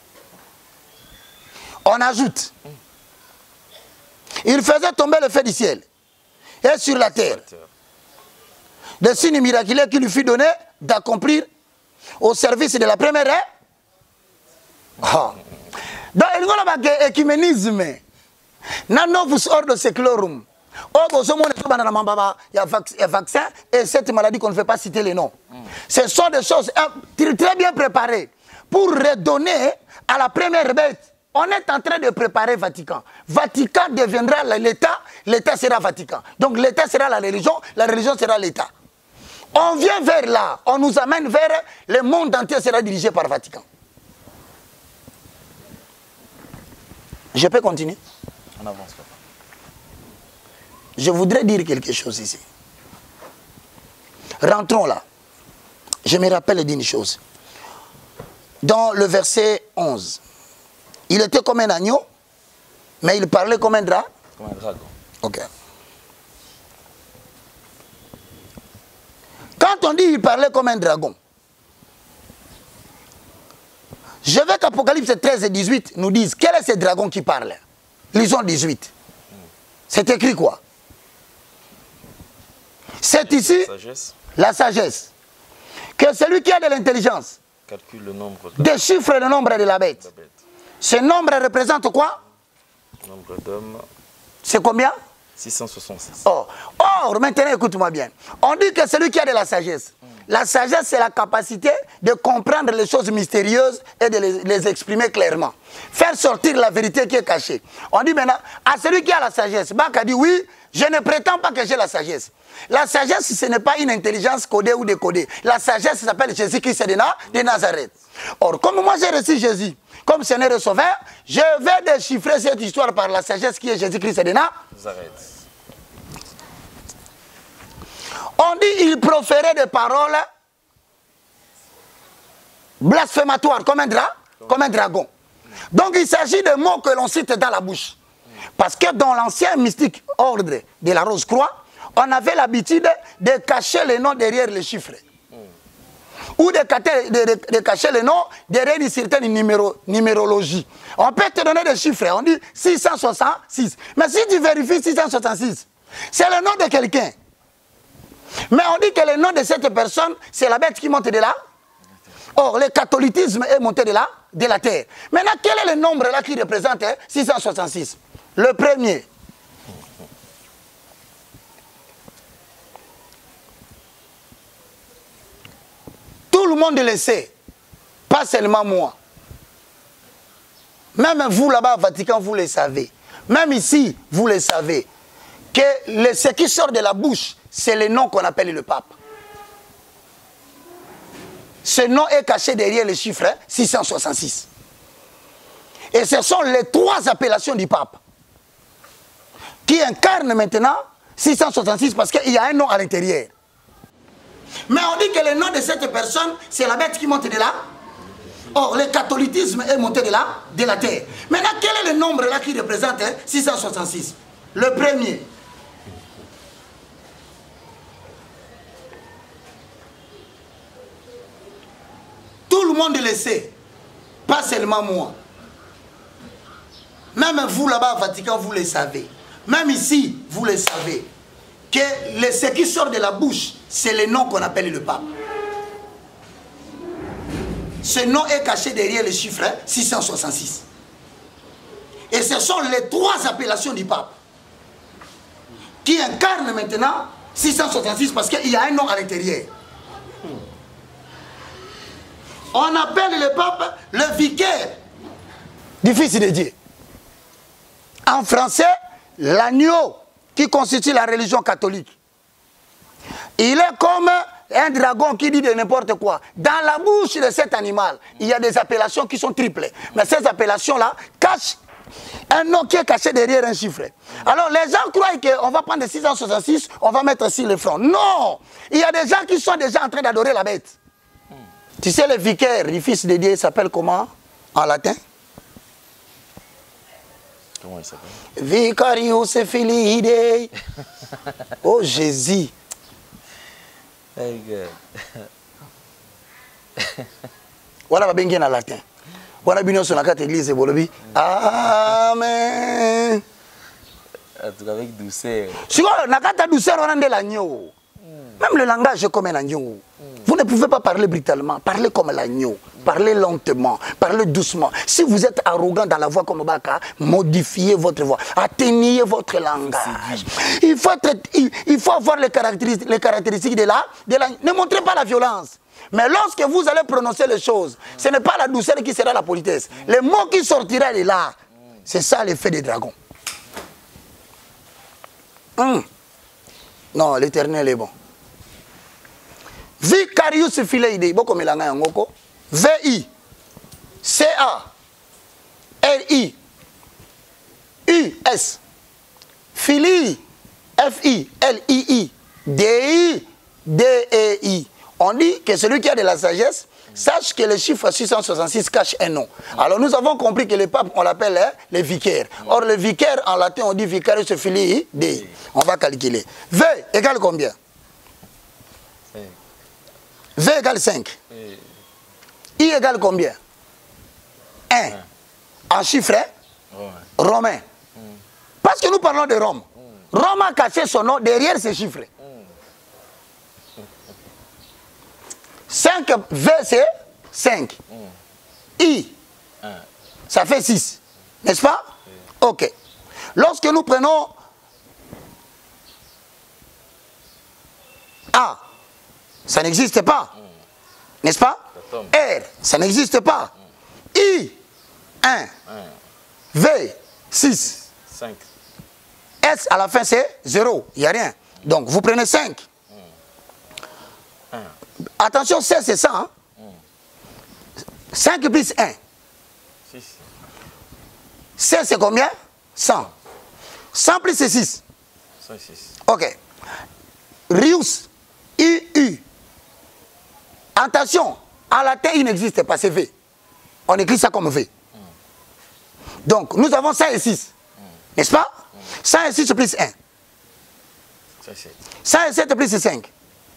On ajoute. Il faisait tomber le feu du ciel et sur la terre. Le signe miraculeux qui lui fut donné d'accomplir au service de la première ère. Oh. Donc, il y a un écuménisme. Nanovus ordo seclorum. Il y a vaccin et cette maladie qu'on ne fait pas citer les noms. Ce sont des choses très bien préparées pour redonner à la première bête. On est en train de préparer Vatican. Vatican deviendra l'État, l'État sera Vatican. Donc l'État sera la religion sera l'État. On vient vers là, on nous amène vers le monde entier sera dirigé par Vatican. Je peux continuer? On avance, papa. Je voudrais dire quelque chose ici. Rentrons là. Je me rappelle d'une chose. Dans le verset 11, il était comme un agneau, mais il parlait comme un dragon. Comme un dragon. Ok. Quand on dit il parlait comme un dragon, je veux qu'Apocalypse 13 et 18 nous disent quel est ce dragon qui parle. Lisons 18. C'est écrit quoi? C'est ici la sagesse. Que celui qui a de l'intelligence calcule le nombre déchiffre le nombre de la bête. Ce nombre représente quoi? Le nombre d'hommes. C'est combien? 666. Or, maintenant écoute-moi bien. On dit que celui qui a de la sagesse. La sagesse, c'est la capacité de comprendre les choses mystérieuses et de les exprimer clairement. Faire sortir la vérité qui est cachée. On dit maintenant, à celui qui a la sagesse, Bach a dit oui, je ne prétends pas que j'ai la sagesse. La sagesse, ce n'est pas une intelligence codée ou décodée. La sagesse s'appelle Jésus-Christ de Nazareth. Or, comme moi j'ai reçu Jésus comme Seigneur et Sauveur, je vais déchiffrer cette histoire par la sagesse qui est Jésus-Christ de Nazareth. On dit il proférait des paroles blasphématoires comme un dragon. Donc il s'agit de mots que l'on cite dans la bouche. Parce que dans l'ancien mystique ordre de la Rose-Croix, on avait l'habitude de cacher les noms derrière les chiffres. Ou de cacher les noms derrière une certaine numérologie. On peut te donner des chiffres, on dit 666. Mais si tu vérifies 666, c'est le nom de quelqu'un. Mais on dit que le nom de cette personne, c'est la bête qui monte de là. Or, le catholicisme est monté de la terre. Maintenant, quel est le nombre là qui représente 666? Le premier. Tout le monde le sait, pas seulement moi. Même vous là-bas au Vatican, vous le savez. Même ici, vous le savez. Que ce qui sort de la bouche, c'est le nom qu'on appelle le pape. Ce nom est caché derrière le chiffre 666. Et ce sont les trois appellations du pape qui incarnent maintenant 666 parce qu'il y a un nom à l'intérieur. Mais on dit que le nom de cette personne, c'est la bête qui monte de là. Or, le catholicisme est monté de la terre. Maintenant, quel est le nombre là qui représente 666? Le premier. Tout le monde le sait, pas seulement moi. Même vous là-bas au Vatican, vous le savez. Même ici, vous le savez. Que ce qui sort de la bouche, c'est le nom qu'on appelle le pape. ce nom est caché derrière le chiffre 666. Et ce sont les 3 appellations du pape qui incarnent maintenant 666 parce qu'il y a un nom à l'intérieur. On appelle le pape le vicaire du Fils de Dieu. En français, l'agneau qui constitue la religion catholique. Il est comme un dragon qui dit de n'importe quoi. Dans la bouche de cet animal, il y a des appellations qui sont triples. Mais ces appellations-là cachent un nom qui est caché derrière un chiffre. Alors les gens croient qu'on va prendre 666, on va mettre sur le front. Non! Il y a des gens qui sont déjà en train d'adorer la bête. Tu sais, le vicaire du Fils de Dieu s'appelle comment en latin? Comment il s'appelle? Vicarius Filii Dei. Oh Jésus. Hey, Voilà va bien en latin. Voilà bien sur la carte église bolobi. Amen. En tout cas avec douceur. Si on a carte douceur on a de l'agneau. Même le langage est comme un agneau. Vous ne pouvez pas parler brutalement, parlez comme l'agneau, parlez lentement, parlez doucement. Si vous êtes arrogant dans la voix comme Baka, modifiez votre voix, atténuez votre langage. Il faut avoir les caractéristiques de la... Ne montrez pas la violence. Mais lorsque vous allez prononcer les choses, ce n'est pas la douceur qui sera la politesse. Les mots qui sortiront de là, c'est ça l'effet des dragons. Non, l'Éternel est bon. Vicarius Filii Dei, beaucoup melanga yangoko. V-I-C-A-R-I-U-S. Filii, F-I-L-I-I. Dei, D-E-I. On dit que celui qui a de la sagesse, sache que le chiffre 666 cache un nom. Alors nous avons compris que le pape, on l'appelle le vicaire. Or le vicaire, en latin, on dit Vicarius Filii Dei. On va calculer. V égale combien? V égale 5. I égale combien? 1. En chiffre romain. Parce que nous parlons de Rome. Rome a caché son nom derrière ces chiffres. 5 V c'est 5. I, ça fait 6. N'est-ce pas? Ok. Lorsque nous prenons A, ça n'existe pas. N'est-ce pas? R, ça n'existe pas. I, 1. V, 6. 5. S, à la fin, c'est 0. Il n'y a rien. Donc, vous prenez 5. Attention, 16, c'est ça. Hein? 5 plus 1. 6. 16, c'est combien? 100. 100 plus 6. 106. Ok. Rius, I-U. Attention, en latin, il n'existe pas, c'est V. On écrit ça comme V. Donc, nous avons 100 et 6. N'est-ce pas? 100 et 6 plus 1. 100 et 7 plus 5.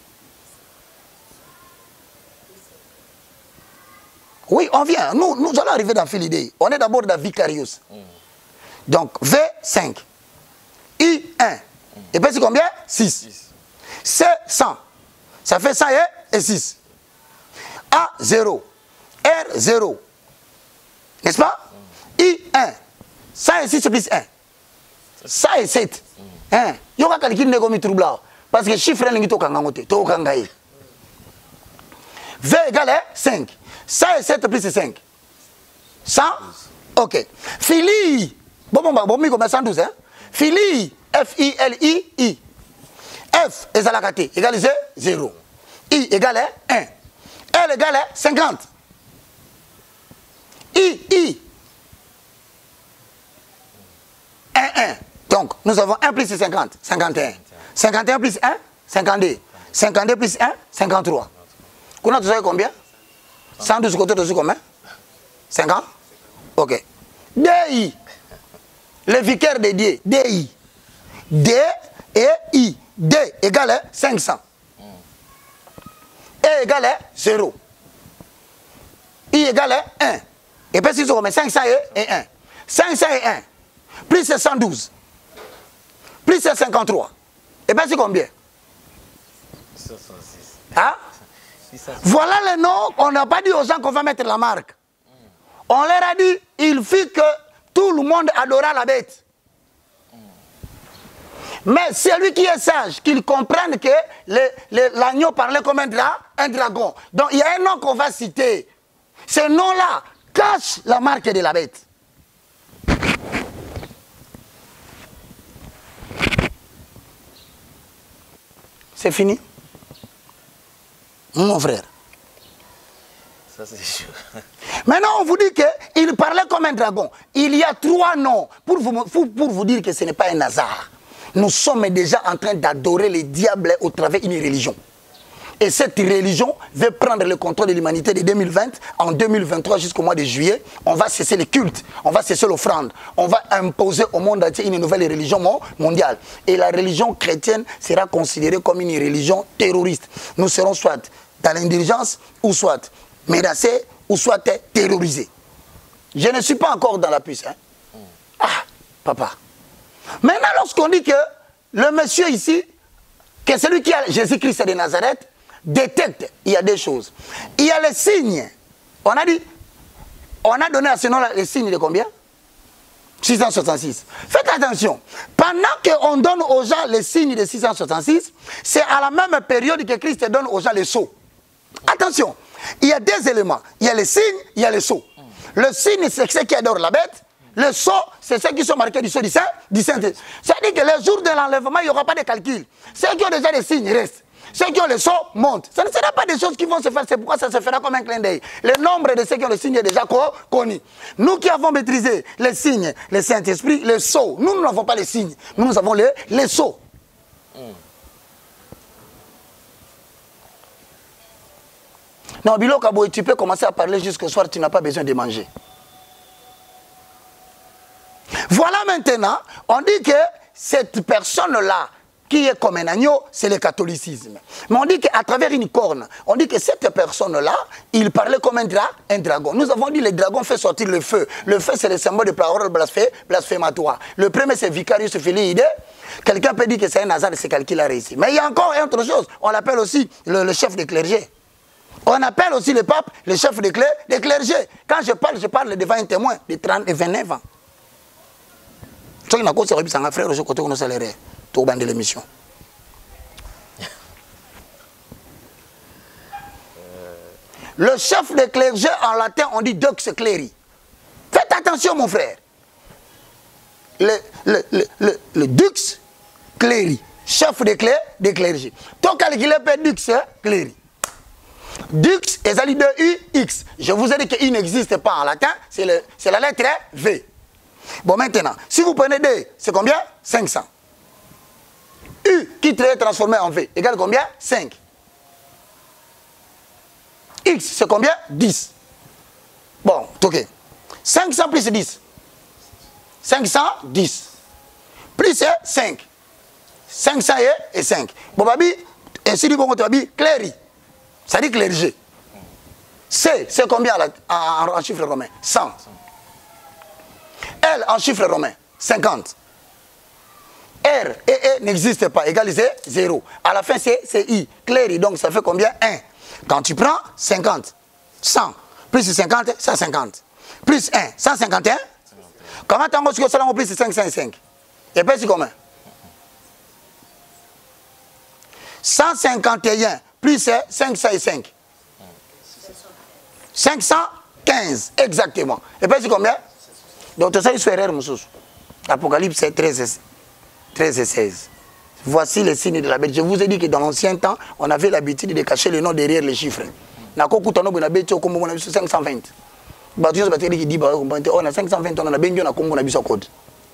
Oui, on vient. Nous allons arriver dans Filii Dei. On est d'abord dans Vicarius. Donc, V, 5. I, 1. Et puis, c'est combien? 6. C, 100. Ça fait 100 et 6. A, 0. R, 0. N'est-ce pas? I, 1. 100 et 6 plus 1. 100 et 7. Il y a quelqu'un qui est trouble. Parce que le chiffre est V égale 5. 100 et 7 plus 5. 100. Ok. Filii. Bon, 112. Hein? Filii. F-I-L-I-I. F égale T égale 0. I égale 1. L égale 50. I. 1. Donc, nous avons 1 plus 50. 51. 51 plus 1. 52. 52 plus 1. 53. Vous avez combien? 112 côté de combien? 50? Ok. DI. Le vicaire de Dieu. DI. D et I. D égale 500. E égale 0. I égale 1. Et puis si vous avez 500 et 1. 500 et 1. Plus 112. Plus 53. Et puis c'est combien? 66. Hein? Voilà le nom, on n'a pas dit aux gens qu'on va mettre la marque. On leur a dit, il faut que tout le monde adora la bête. Mais celui qui est sage, qu'il comprenne que l'agneau parlait comme un dragon. Donc il y a un nom qu'on va citer. Ce nom-là cache la marque de la bête. C'est fini? Mon frère. Ça, c'est sûr. Maintenant, on vous dit qu'il parlait comme un dragon. Il y a 3 noms pour vous dire que ce n'est pas un hasard. Nous sommes déjà en train d'adorer les diables au travers d'une religion. Et cette religion veut prendre le contrôle de l'humanité de 2020. En 2023, jusqu'au mois de juillet, on va cesser les cultes, on va cesser l'offrande. On va imposer au monde entier une nouvelle religion mondiale. Et la religion chrétienne sera considérée comme une religion terroriste. Nous serons soit dans l'indiligence, ou soit menacés, ou soit terrorisés. Je ne suis pas encore dans la puce. Hein? Ah, papa. Maintenant, lorsqu'on dit que le monsieur ici, que celui qui a Jésus-Christ de Nazareth, détecte, il y a 2 choses. Il y a les signes. On a dit, on a donné à ce nom-là les signes de combien? 666. Faites attention. Pendant qu'on donne aux gens les signes de 666, c'est à la même période que Christ donne aux gens les sceaux. Attention. Il y a 2 éléments. Il y a les signes, il y a les sceaux. Le signe, c'est ceux qui adorent la bête. Le sceau, c'est ceux qui sont marqués du sceau du Saint-Esprit. C'est-à-dire que le jour de l'enlèvement, il n'y aura pas de calcul. Ceux qui ont déjà des signes restent. Ceux qui ont le sceau montent. Ça ne sera pas des choses qui vont se faire. C'est pourquoi ça se fera comme un clin d'œil. Le nombre de ceux qui ont le signe est déjà connu. Nous qui avons maîtrisé les signes, le Saint-Esprit, le sceau, nous n'avons pas les signes. Nous avons les sceaux. Non, Bilo Kaboué, tu peux commencer à parler jusqu'au soir, tu n'as pas besoin de manger. Voilà maintenant, on dit que cette personne-là, qui est comme un agneau, c'est le catholicisme. Mais on dit qu'à travers une corne, on dit que cette personne-là, il parlait comme un dragon. Nous avons dit que le dragon fait sortir le feu. Le feu, c'est le symbole de parole blasphématoire. Le premier, c'est Vicarius Filii. Quelqu'un peut dire que c'est un hasard, c'est quelqu'un qui l'a réussi. Mais il y a encore une autre chose. On l'appelle aussi le chef des clergés. On appelle aussi le pape le chef des clergés. Quand je parle devant un témoin de 30 et 29 ans. L'émission. Le chef des clergés en latin, on dit Dux Cleri. Faites attention, mon frère. Le Dux Cleri, chef des clergés. Tant calculé par Dux Cleri. Dux est de UX. Je vous ai dit qu'il n'existe pas en latin, c'est la lettre V. Bon, maintenant, si vous prenez D, c'est combien? 500. U qui est transformé en V égale combien? 5. X c'est combien? 10. Bon, ok. 500 plus 10. 510. Plus 5. 500 et 5. Bon, babi, ainsi dit, bon, cléri. Ça dit clergé. C, c'est combien en chiffre romain? 100. L en chiffre romain? 50. R et E n'existe pas, égalisé 0. À la fin, c'est I. Cléri, donc ça fait combien? 1. Quand tu prends 50, 100, plus 50, 150. Plus 1, 151. Comment tu as que plus 505? Et puis c'est combien? 151 plus 505. 515, exactement. Et puis c'est combien? Donc ça, il se fait erreur, monsieur. Apocalypse 13 et 16. Voici les signes de la bête. Je vous ai dit que dans l'ancien temps, on avait l'habitude de cacher le nom derrière les chiffres. On a 520. On a 520, on a bien on code.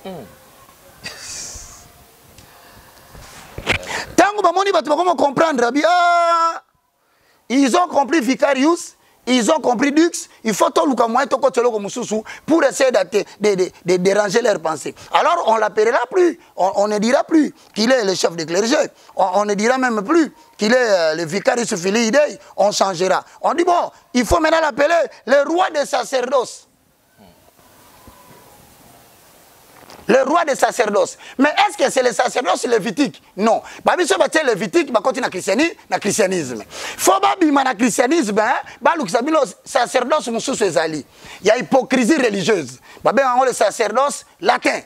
Ils ont compris Vicarius. Ils ont compris Dux, il faut tout le monde pour essayer de déranger leurs pensées. Alors on ne l'appellera plus, on ne dira plus qu'il est le chef de clergé, on ne dira même plus qu'il est le vicarius filii Dei, on changera. On dit bon, il faut maintenant l'appeler le roi des sacerdoces. Le roi des sacerdoces. Mais est-ce que c'est le sacerdoce lévitique? Non. Babiso batie lévitique, ba continue na christianisme. Faut ba bima na christianisme, ba luksabino sacerdoce mususu ezali. Il y a hypocrisie religieuse. Ba ben le sacerdoce latin.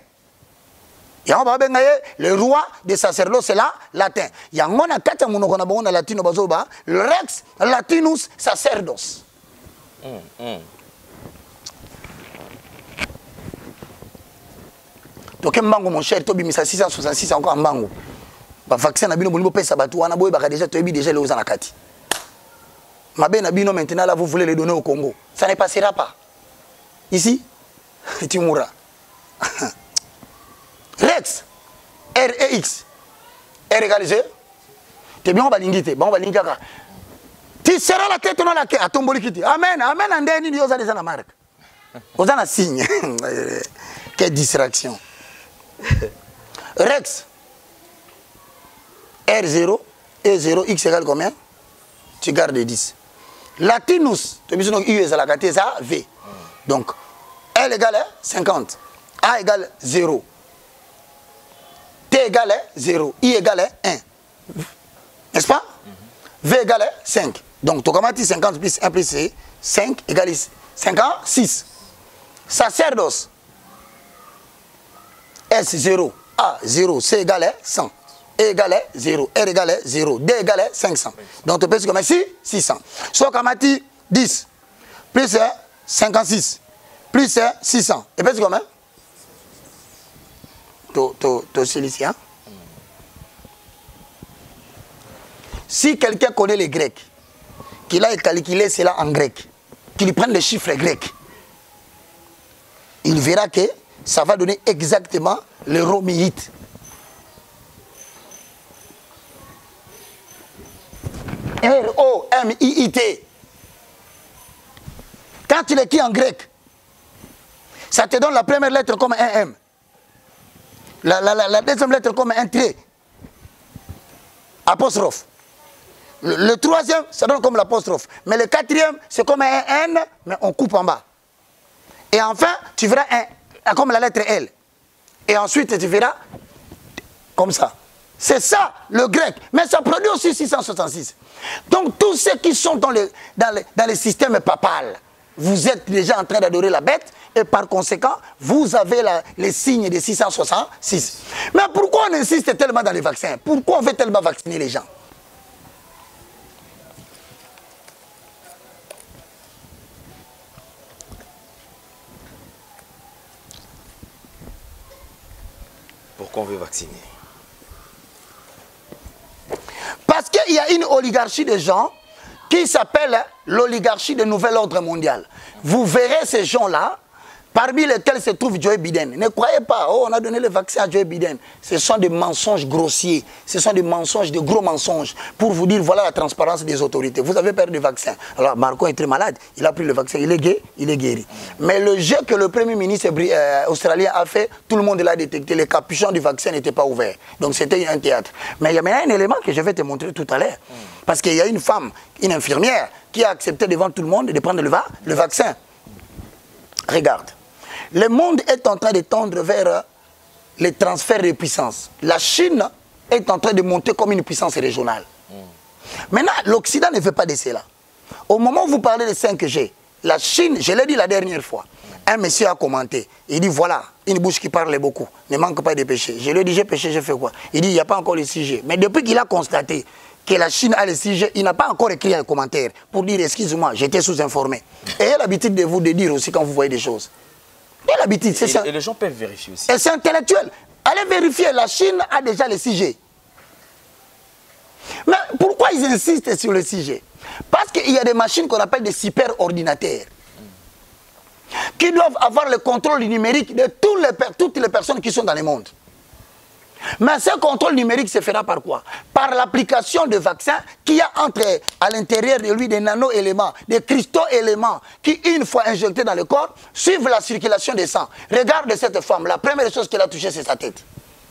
Le roi des sacerdoces c'est là latin. Il y a un kata monoko na bango na latino bazoba, le rex latinus sacerdos. Donc mbango mon cher Tobi misa 666 encore mbango. Ba vaccin na bino bolingo pesa batu wana boye baka déjà toyebi déjà les ozana kati. Mabe na bino maintenant là vous voulez les donner au Congo. Ça ne passera pas. Ici tu mourras. Rex R et X R égale G. T'es bien on va lingiter, bon on va lingaka. Tu seras la tête non la queue à ton bolikiti. Amen, amen andeni ni ozana na marque. Ozana signe. Quelle distraction. Rex R0 E0 X égale combien? Tu gardes 10. Latinus, tu as besoin de U égale la ça V. Donc L égale 50. A égale 0. T égale 0. I égale 1. N'est-ce pas? V égale 5. Donc tu commences 50 plus 1 plus 5 égale 56. Sacerdoce. S0, A 0, C égale 100, E égale 0, R égale 0, D égale 500. Donc tu peux dire comme ici, 600. Soit comme 10, plus 56, plus 600. Et puis comment? Tu sais ici, hein? Si quelqu'un connaît les Grecs, qu'il a calculé cela en grec, qu'il prenne les chiffres grecs, il verra que ça va donner exactement le roméite. R-O-M-I-I-T. Quand tu l'écris en grec, ça te donne la première lettre comme un M. La deuxième lettre comme un trait. Apostrophe. Le troisième, ça donne comme l'apostrophe. Mais le quatrième, c'est comme un N, mais on coupe en bas. Et enfin, tu verras comme la lettre L. Et ensuite, tu verras comme ça. C'est ça, le grec. Mais ça produit aussi 666. Donc, tous ceux qui sont dans les systèmes papal, vous êtes déjà en train d'adorer la bête. Et par conséquent, vous avez les signes de 666. Mais pourquoi on insiste tellement dans les vaccins? Pourquoi on veut tellement vacciner les gens? Pourquoi on veut vacciner? Parce qu'il y a une oligarchie de gens qui s'appelle l'oligarchie de nouvel ordre mondial. Vous verrez ces gens-là, parmi lesquels se trouve Joe Biden. Ne croyez pas, oh, on a donné le vaccin à Joe Biden. Ce sont des mensonges grossiers, ce sont des mensonges, de gros mensonges, pour vous dire, voilà la transparence des autorités. Vous avez peur du vaccin. Alors, Marco est très malade, il a pris le vaccin, il est gay, il est guéri. Mais le jeu que le Premier ministre australien a fait, tout le monde l'a détecté, les capuchons du vaccin n'étaient pas ouverts. Donc, c'était un théâtre. Mais il y a maintenant un élément que je vais te montrer tout à l'heure. Parce qu'il y a une femme, une infirmière, qui a accepté devant tout le monde de prendre le vaccin. Regarde. Le monde est en train de tendre vers les transferts de puissance. La Chine est en train de monter comme une puissance régionale. Maintenant, l'Occident ne veut pas de cela. Au moment où vous parlez de 5G, la Chine, je l'ai dit la dernière fois, un monsieur a commenté. Il dit, voilà, une bouche qui parle beaucoup, ne manque pas de péché. Je lui ai dit, j'ai péché, j'ai fait quoi? Il dit, il n'y a pas encore le 6G. Mais depuis qu'il a constaté que la Chine a le 6G, il n'a pas encore écrit un commentaire pour dire, excuse-moi, j'étais sous-informé. Et il a l'habitude de vous dire aussi quand vous voyez des choses. Il a l'habitude, c'est ça. Et les gens peuvent vérifier aussi. Et c'est intellectuel. Allez vérifier, la Chine a déjà le 6G. Mais pourquoi ils insistent sur le 6G? Parce qu'il y a des machines qu'on appelle des super-ordinateurs qui doivent avoir le contrôle numérique de toutes les personnes qui sont dans le monde. Mais ce contrôle numérique se fera par quoi? Par l'application de vaccins qui a à l'intérieur de lui des nano-éléments, des cristaux-éléments qui, une fois injectés dans le corps, suivent la circulation des sangs. Regarde cette femme, la première chose qu'elle a touchée, c'est sa tête.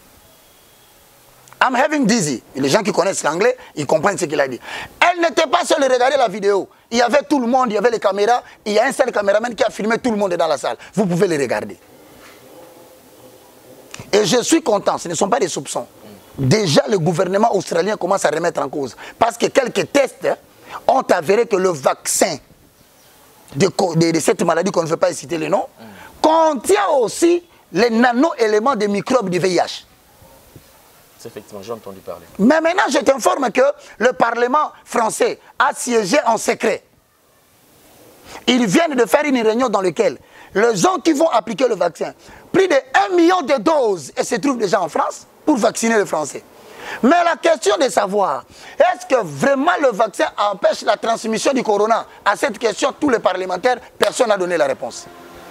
I'm having dizzy. Et les gens qui connaissent l'anglais, ils comprennent ce qu'il a dit. Elle n'était pas seule à regarder la vidéo. Il y avait tout le monde, il y avait les caméras. Il y a un seul caméraman qui a filmé tout le monde dans la salle. Vous pouvez les regarder. Et je suis content, ce ne sont pas des soupçons. Déjà, le gouvernement australien commence à remettre en cause. Parce que quelques tests ont avéré que le vaccin de cette maladie, qu'on ne veut pas citer le nom, contient aussi les nano-éléments des microbes du VIH. Effectivement, j'ai entendu parler. Mais maintenant, je t'informe que le Parlement français a siégé en secret. Ils viennent de faire une réunion dans laquelle les gens qui vont appliquer le vaccin, plus de 1 million de doses, et se trouvent déjà en France pour vacciner les Français. Mais la question de savoir, est-ce que vraiment le vaccin empêche la transmission du corona? À cette question, tous les parlementaires, personne n'a donné la réponse.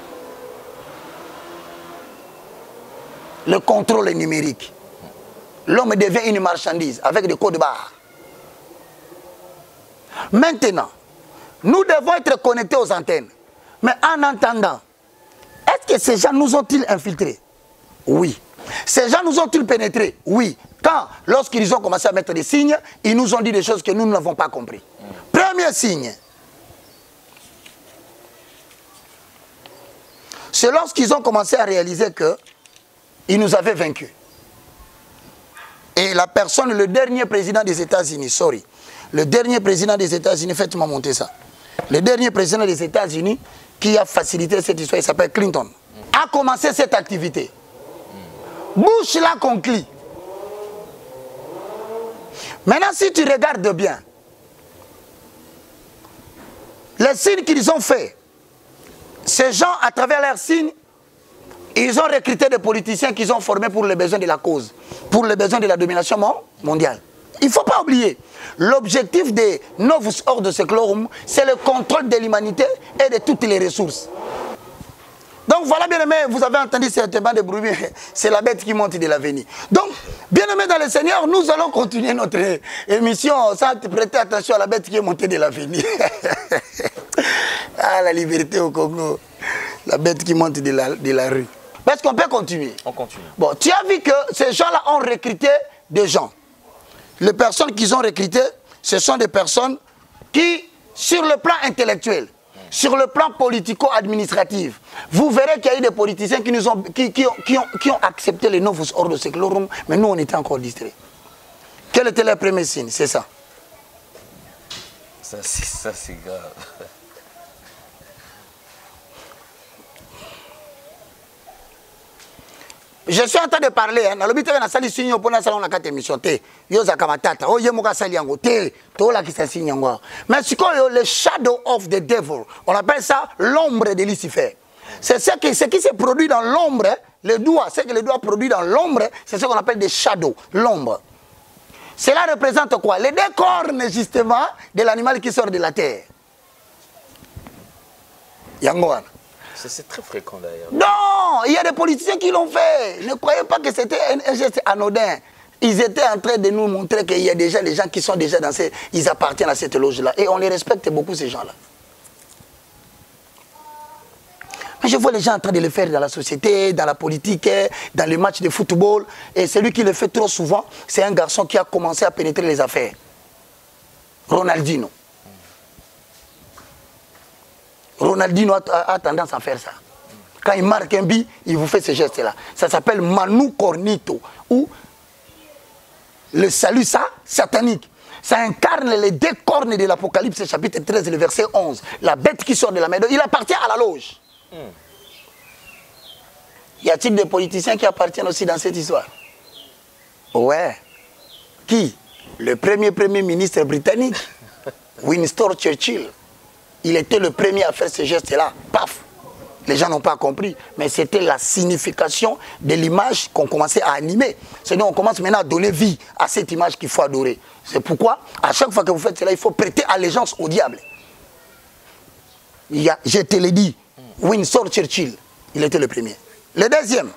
Le contrôle est numérique. L'homme devient une marchandise avec des codes barres. Maintenant, nous devons être connectés aux antennes. Mais en attendant, est-ce que ces gens nous ont-ils infiltrés? Oui. Ces gens nous ont-ils pénétrés? Oui. Quand, lorsqu'ils ont commencé à mettre des signes, ils nous ont dit des choses que nous n'avons pas compris. Premier signe, c'est lorsqu'ils ont commencé à réaliser qu'ils nous avaient vaincus. Et la personne, le dernier président des États-Unis, le dernier président des États-Unis, faites-moi monter ça. Le dernier président des États-Unis qui a facilité cette histoire, il s'appelle Clinton, a commencé cette activité. Bush l'a conclu. Maintenant, si tu regardes bien, les signes qu'ils ont faits, ces gens, à travers leurs signes, ils ont recruté des politiciens qu'ils ont formés pour les besoins de la cause, pour les besoins de la domination mondiale. Il ne faut pas oublier, l'objectif des Novus Ordo Seclorum, c'est le contrôle de l'humanité et de toutes les ressources. Donc voilà, bien aimé, vous avez entendu certainement des bruits, c'est la bête qui monte de l'avenir. Donc, bien aimé dans le Seigneur, nous allons continuer notre émission sans prêter attention à la bête qui est montée de l'avenir. Ah, la liberté au Congo, la bête qui monte de la rue. Est-ce qu'on peut continuer? On continue. Bon, tu as vu que ces gens-là ont recruté des gens. Les personnes qu'ils ont recrutées, ce sont des personnes qui, sur le plan intellectuel, sur le plan politico-administratif, vous verrez qu'il y a eu des politiciens qui ont accepté les Novus Ordo Seclorum, mais nous, on était encore distraits. Quel était leur premier signe? C'est ça. Ça, c'est grave. Je suis en train de parler, hein. Mais le shadow of the devil, on appelle ça l'ombre de Lucifer. C'est ce qui se produit dans l'ombre, le doigt, ce que le doigt produit dans l'ombre, c'est ce qu'on appelle des shadows, l'ombre. Cela représente quoi? Les deux cornes, justement, de l'animal qui sort de la terre. Yangoan. C'est très fréquent d'ailleurs. Non, il y a des politiciens qui l'ont fait. Ne croyez pas que c'était un geste anodin. Ils étaient en train de nous montrer qu'il y a déjà des gens qui sont déjà dans ces... Ils appartiennent à cette loge-là. Et on les respecte beaucoup, ces gens-là. Mais je vois les gens en train de le faire dans la société, dans la politique, dans les matchs de football. Et celui qui le fait trop souvent, c'est un garçon qui a commencé à pénétrer les affaires. Ronaldinho. Ronaldinho a tendance à faire ça. Quand il marque un but, il vous fait ce geste-là. Ça s'appelle Manu Cornito, ou le salut satanique. Ça incarne les deux cornes de l'Apocalypse, chapitre 13, le verset 11. La bête qui sort de la main, il appartient à la loge. Y a-t-il des politiciens qui appartiennent aussi dans cette histoire? Ouais. Qui? Le premier ministre britannique, Winston Churchill. Il était le premier à faire ce geste-là. Paf! Les gens n'ont pas compris. Mais c'était la signification de l'image qu'on commençait à animer. C'est-à-dire qu'on commence maintenant à donner vie à cette image qu'il faut adorer. C'est pourquoi, à chaque fois que vous faites cela, il faut prêter allégeance au diable. Je te l'ai dit, Winston Churchill, il était le premier. Le deuxième.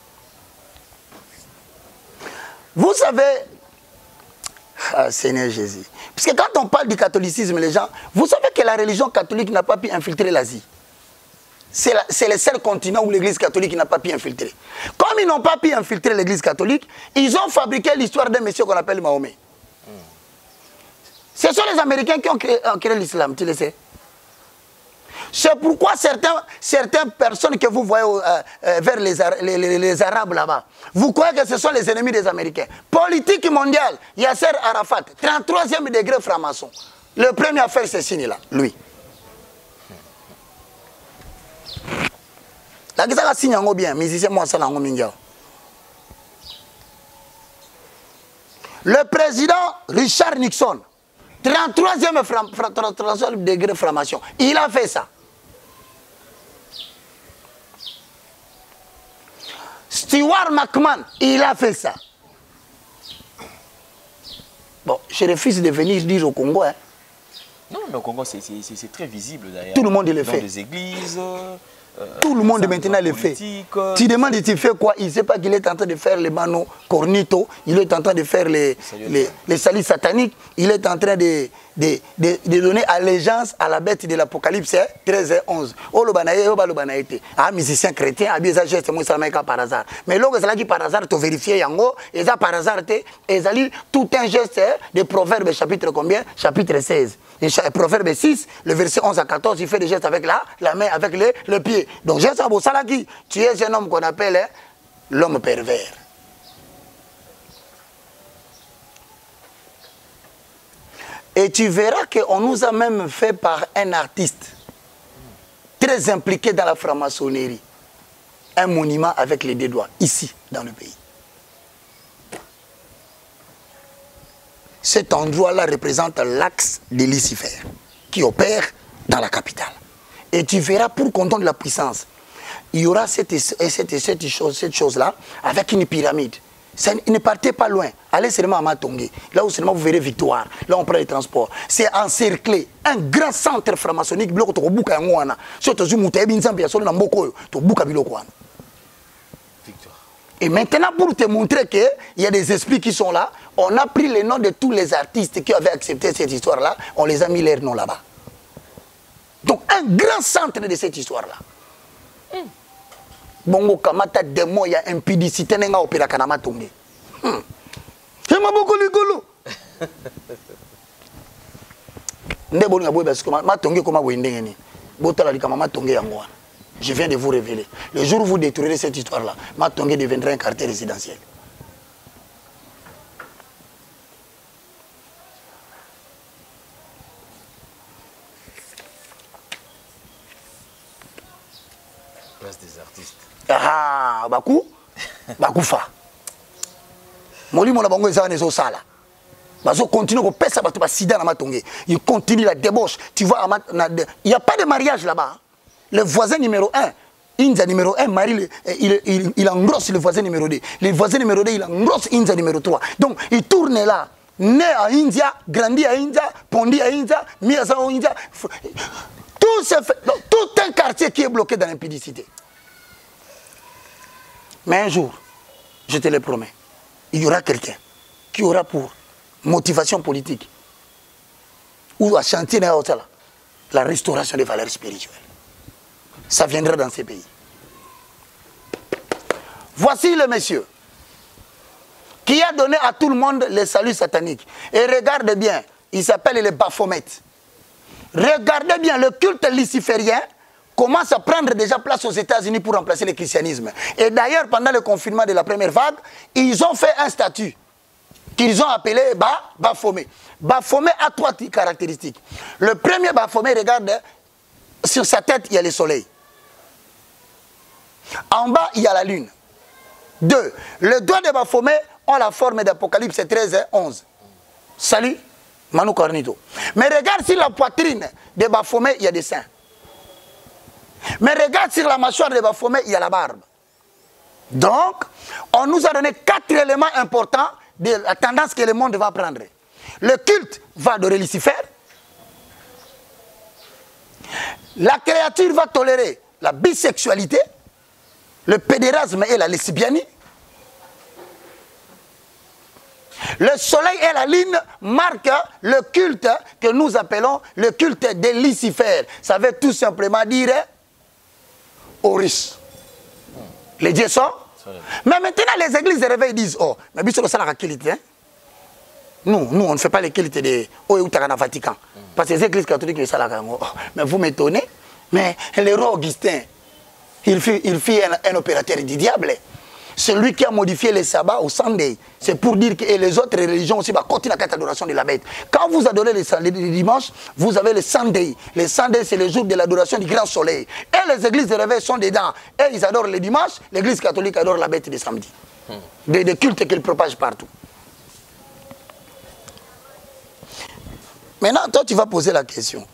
Vous savez... Ah, Seigneur Jésus. Parce que quand on parle du catholicisme, les gens, vous savez que la religion catholique n'a pas pu infiltrer l'Asie. C'est le seul continent où l'église catholique n'a pas pu infiltrer. Comme ils n'ont pas pu infiltrer l'église catholique, ils ont fabriqué l'histoire d'un monsieur qu'on appelle Mahomet. Ce sont les Américains qui ont créé l'islam, tu le sais. C'est pourquoi certaines personnes que vous voyez vers les Arabes là-bas, vous croyez que ce sont les ennemis des Américains. Politique mondiale, Yasser Arafat, 33e degré franc-maçon. Le premier à faire ce signe-là, lui. La guisa signe en bien, musicien moi ça l'ango mingia. Le président Richard Nixon, 33e degré franc-maçon, il a fait ça. Stewart McMahon, il a fait ça. Bon, je refuse de venir dire au Congo. Hein. Non, mais au Congo, c'est très visible d'ailleurs. Tout le monde le fait. Dans les églises. Tout le monde maintenant le fait. Tu demandes, tu fais quoi? Il ne sait pas qu'il est en train de faire les manos cornito, il est en train de faire les salis sataniques, il est en train de donner allégeance à la bête de l'Apocalypse 13 et 11. Ah, musicien chrétien, ah, bien, geste, moi, ça m'a par hasard. Mais là, c'est là qui par hasard, tu vérifies, yango, et ça par hasard, et ça tout un geste de Proverbe, chapitre combien? Chapitre 16. Et Proverbe 6, le verset 11 à 14, il fait des gestes avec la main, avec le pied. Donc, geste à Bossalaki, tu es un homme qu'on appelle hein, l'homme pervers. Et tu verras qu'on nous a même fait par un artiste très impliqué dans la franc-maçonnerie un monument avec les deux doigts, ici, dans le pays. Cet endroit-là représente l'axe de Lucifer qui opère dans la capitale. Et tu verras, pour qu'on donne la puissance, il y aura cette chose-là avec une pyramide. Ça, ne partez pas loin. Allez seulement à Matongé. Là où seulement vous verrez Victoire. Là on prend les transports. C'est encerclé. Un grand centre franc-maçonnique. Et maintenant, pour te montrer qu'il y a des esprits qui sont là, on a pris les noms de tous les artistes qui avaient accepté cette histoire-là, on les a mis leurs noms là-bas. Donc, un grand centre de cette histoire-là. Bongo Kamata démon, il y a impudicité, n'est-ce pas, opéra Kanama Tongé. C'est ma beaucoup rigolo. Je viens de vous révéler. Le jour où vous détruirez cette histoire-là, Matongé deviendra un quartier résidentiel. Place des artistes. Ah, Bakou, Bakoufa. Moli mon abongo ezana nezo sala. Bazo continue ko pesa bato ba sida na Matongé. Il continue la débauche. Tu vois, il n'y a pas de mariage là-bas. Le voisin numéro 1, Inza numéro 1, Marie, il engrosse le voisin numéro 2. Le voisin numéro 2, il engrosse Inza numéro 3. Donc, il tourne là. Né à India, grandi à India, pondi à India, mis à India. Tout un quartier qui est bloqué dans l'impudicité. Mais un jour, je te le promets, il y aura quelqu'un qui aura pour motivation politique ou à chanter la restauration des valeurs spirituelles. Ça viendra dans ces pays. Voici le monsieur qui a donné à tout le monde le salut satanique. Et regarde bien, il s'appelle le Baphomet. Regardez bien, le culte luciférien commence à prendre déjà place aux États-Unis pour remplacer le christianisme. Et d'ailleurs, pendant le confinement de la première vague, ils ont fait un statut qu'ils ont appelé Baphomet. Baphomet a 3 caractéristiques. Le premier Baphomet, regarde, sur sa tête, il y a le soleil. En bas, il y a la lune. 2. Le doigt de Baphomet ont la forme d'Apocalypse 13 et 11. Salut, Manu Cornito. Mais regarde sur la poitrine de Baphomet, il y a des seins. Mais regarde sur la mâchoire de Baphomet, il y a la barbe. Donc, on nous a donné 4 éléments importants de la tendance que le monde va prendre. Le culte va adorer Lucifer. La créature va tolérer la bisexualité, le pédérasme et la lesbianie. Le soleil et la lune marquent le culte que nous appelons le culte de Lucifer. Ça veut tout simplement dire Horus. Les dieux sont. Mais maintenant, les églises se réveillent et disent, oh, mais nous, on ne fait pas les cultes de Vatican. Parce que les églises catholiques, mais vous m'étonnez. Mais le roi Augustin, il fut un opérateur du diable. Celui qui a modifié les sabbats au Sunday, c'est pour dire que et les autres religions aussi continuent à l'adoration de la bête. Quand vous adorez le dimanche, vous avez le Sunday. Le Sunday, c'est le jour de l'adoration du grand soleil. Et les églises de réveil sont dedans. Et ils adorent le dimanche, l'église catholique adore la bête le samedi. Des cultes qu'ils propagent partout. Maintenant, toi, tu vas poser la question.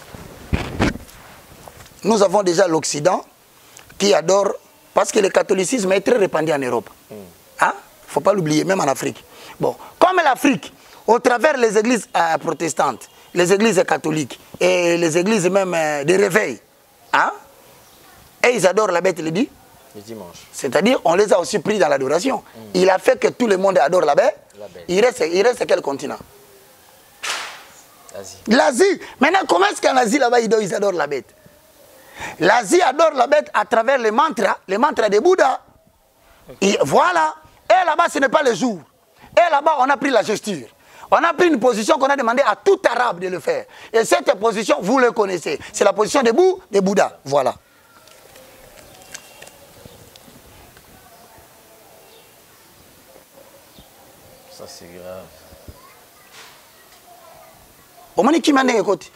Nous avons déjà l'Occident qui adore, parce que le catholicisme est très répandu en Europe. Hein? Il ne faut pas l'oublier, même en Afrique. Bon, comme l'Afrique, au travers les églises protestantes, les églises catholiques et les églises même de réveil, hein? Et ils adorent la bête le dimanche. C'est-à-dire, on les a aussi pris dans l'adoration. Il a fait que tout le monde adore la bête. Il reste quel continent? L'Asie. Maintenant, comment est-ce qu'en Asie, là-bas, ils adorent la bête? L'Asie adore la bête à travers les mantras de Bouddha. Et voilà. Et là-bas, ce n'est pas le jour. Et là-bas, on a pris la gesture. On a pris une position qu'on a demandé à tout arabe de le faire. Et cette position, vous le connaissez. C'est la position de Bouddha. Voilà. Ça, c'est grave. Au moins, qui m'a dit, écoute.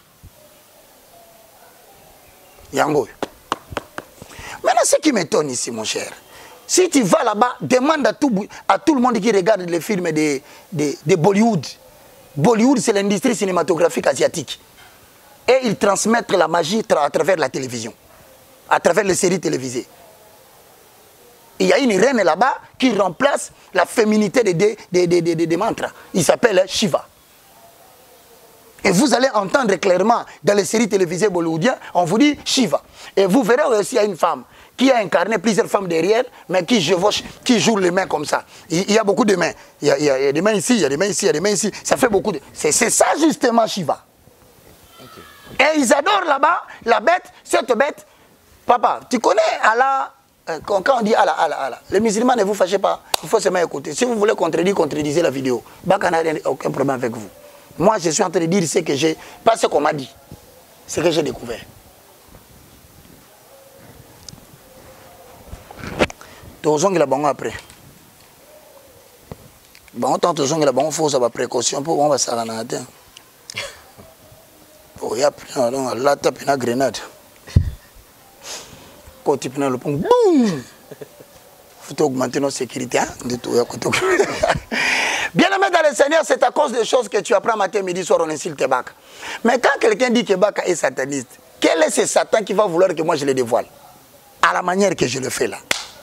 Yango. Maintenant, ce qui m'étonne ici, mon cher, si tu vas là-bas, demande à tout le monde qui regarde les films de Bollywood. Bollywood, c'est l'industrie cinématographique asiatique. Et ils transmettent la magie à travers la télévision, à travers les séries télévisées. Il y a une reine là-bas qui remplace la féminité des mantras. Il s'appelle Shiva. Et vous allez entendre clairement dans les séries télévisées bollywoodiennes, on vous dit Shiva. Et vous verrez aussi, il y a une femme qui a incarné plusieurs femmes derrière, mais qui joue les mains comme ça. Il y a beaucoup de mains. Il y a des mains ici, il y a des mains ici, il y a des mains ici. Ça fait beaucoup de... C'est ça justement Shiva. Okay. Et ils adorent là-bas la bête, cette bête. Papa, tu connais Allah, quand on dit Allah, Allah, Allah. Les musulmans, ne vous fâchez pas, il faut seulement écouter. Si vous voulez contredire, contredisez la vidéo. Baka n'a aucun problème avec vous. Moi, je suis en train de dire ce que j'ai, pas ce qu'on m'a dit, ce que j'ai découvert. Tozongi la bango après. Bon, tant tozongi la bango, faut avoir précaution pour on va s'arrêter. Oh, y a plein, là, tape une grenade. Quand tu prends le pont, boum! Faut augmenter notre sécurité, hein? De tout, bien-aimé dans le Seigneur, c'est à cause des choses que tu apprends matin, midi, soir, on insulte tes bacs. Mais quand quelqu'un dit que Baka est sataniste, quel est ce Satan qui va vouloir que moi je le dévoile? À la manière que je le fais là.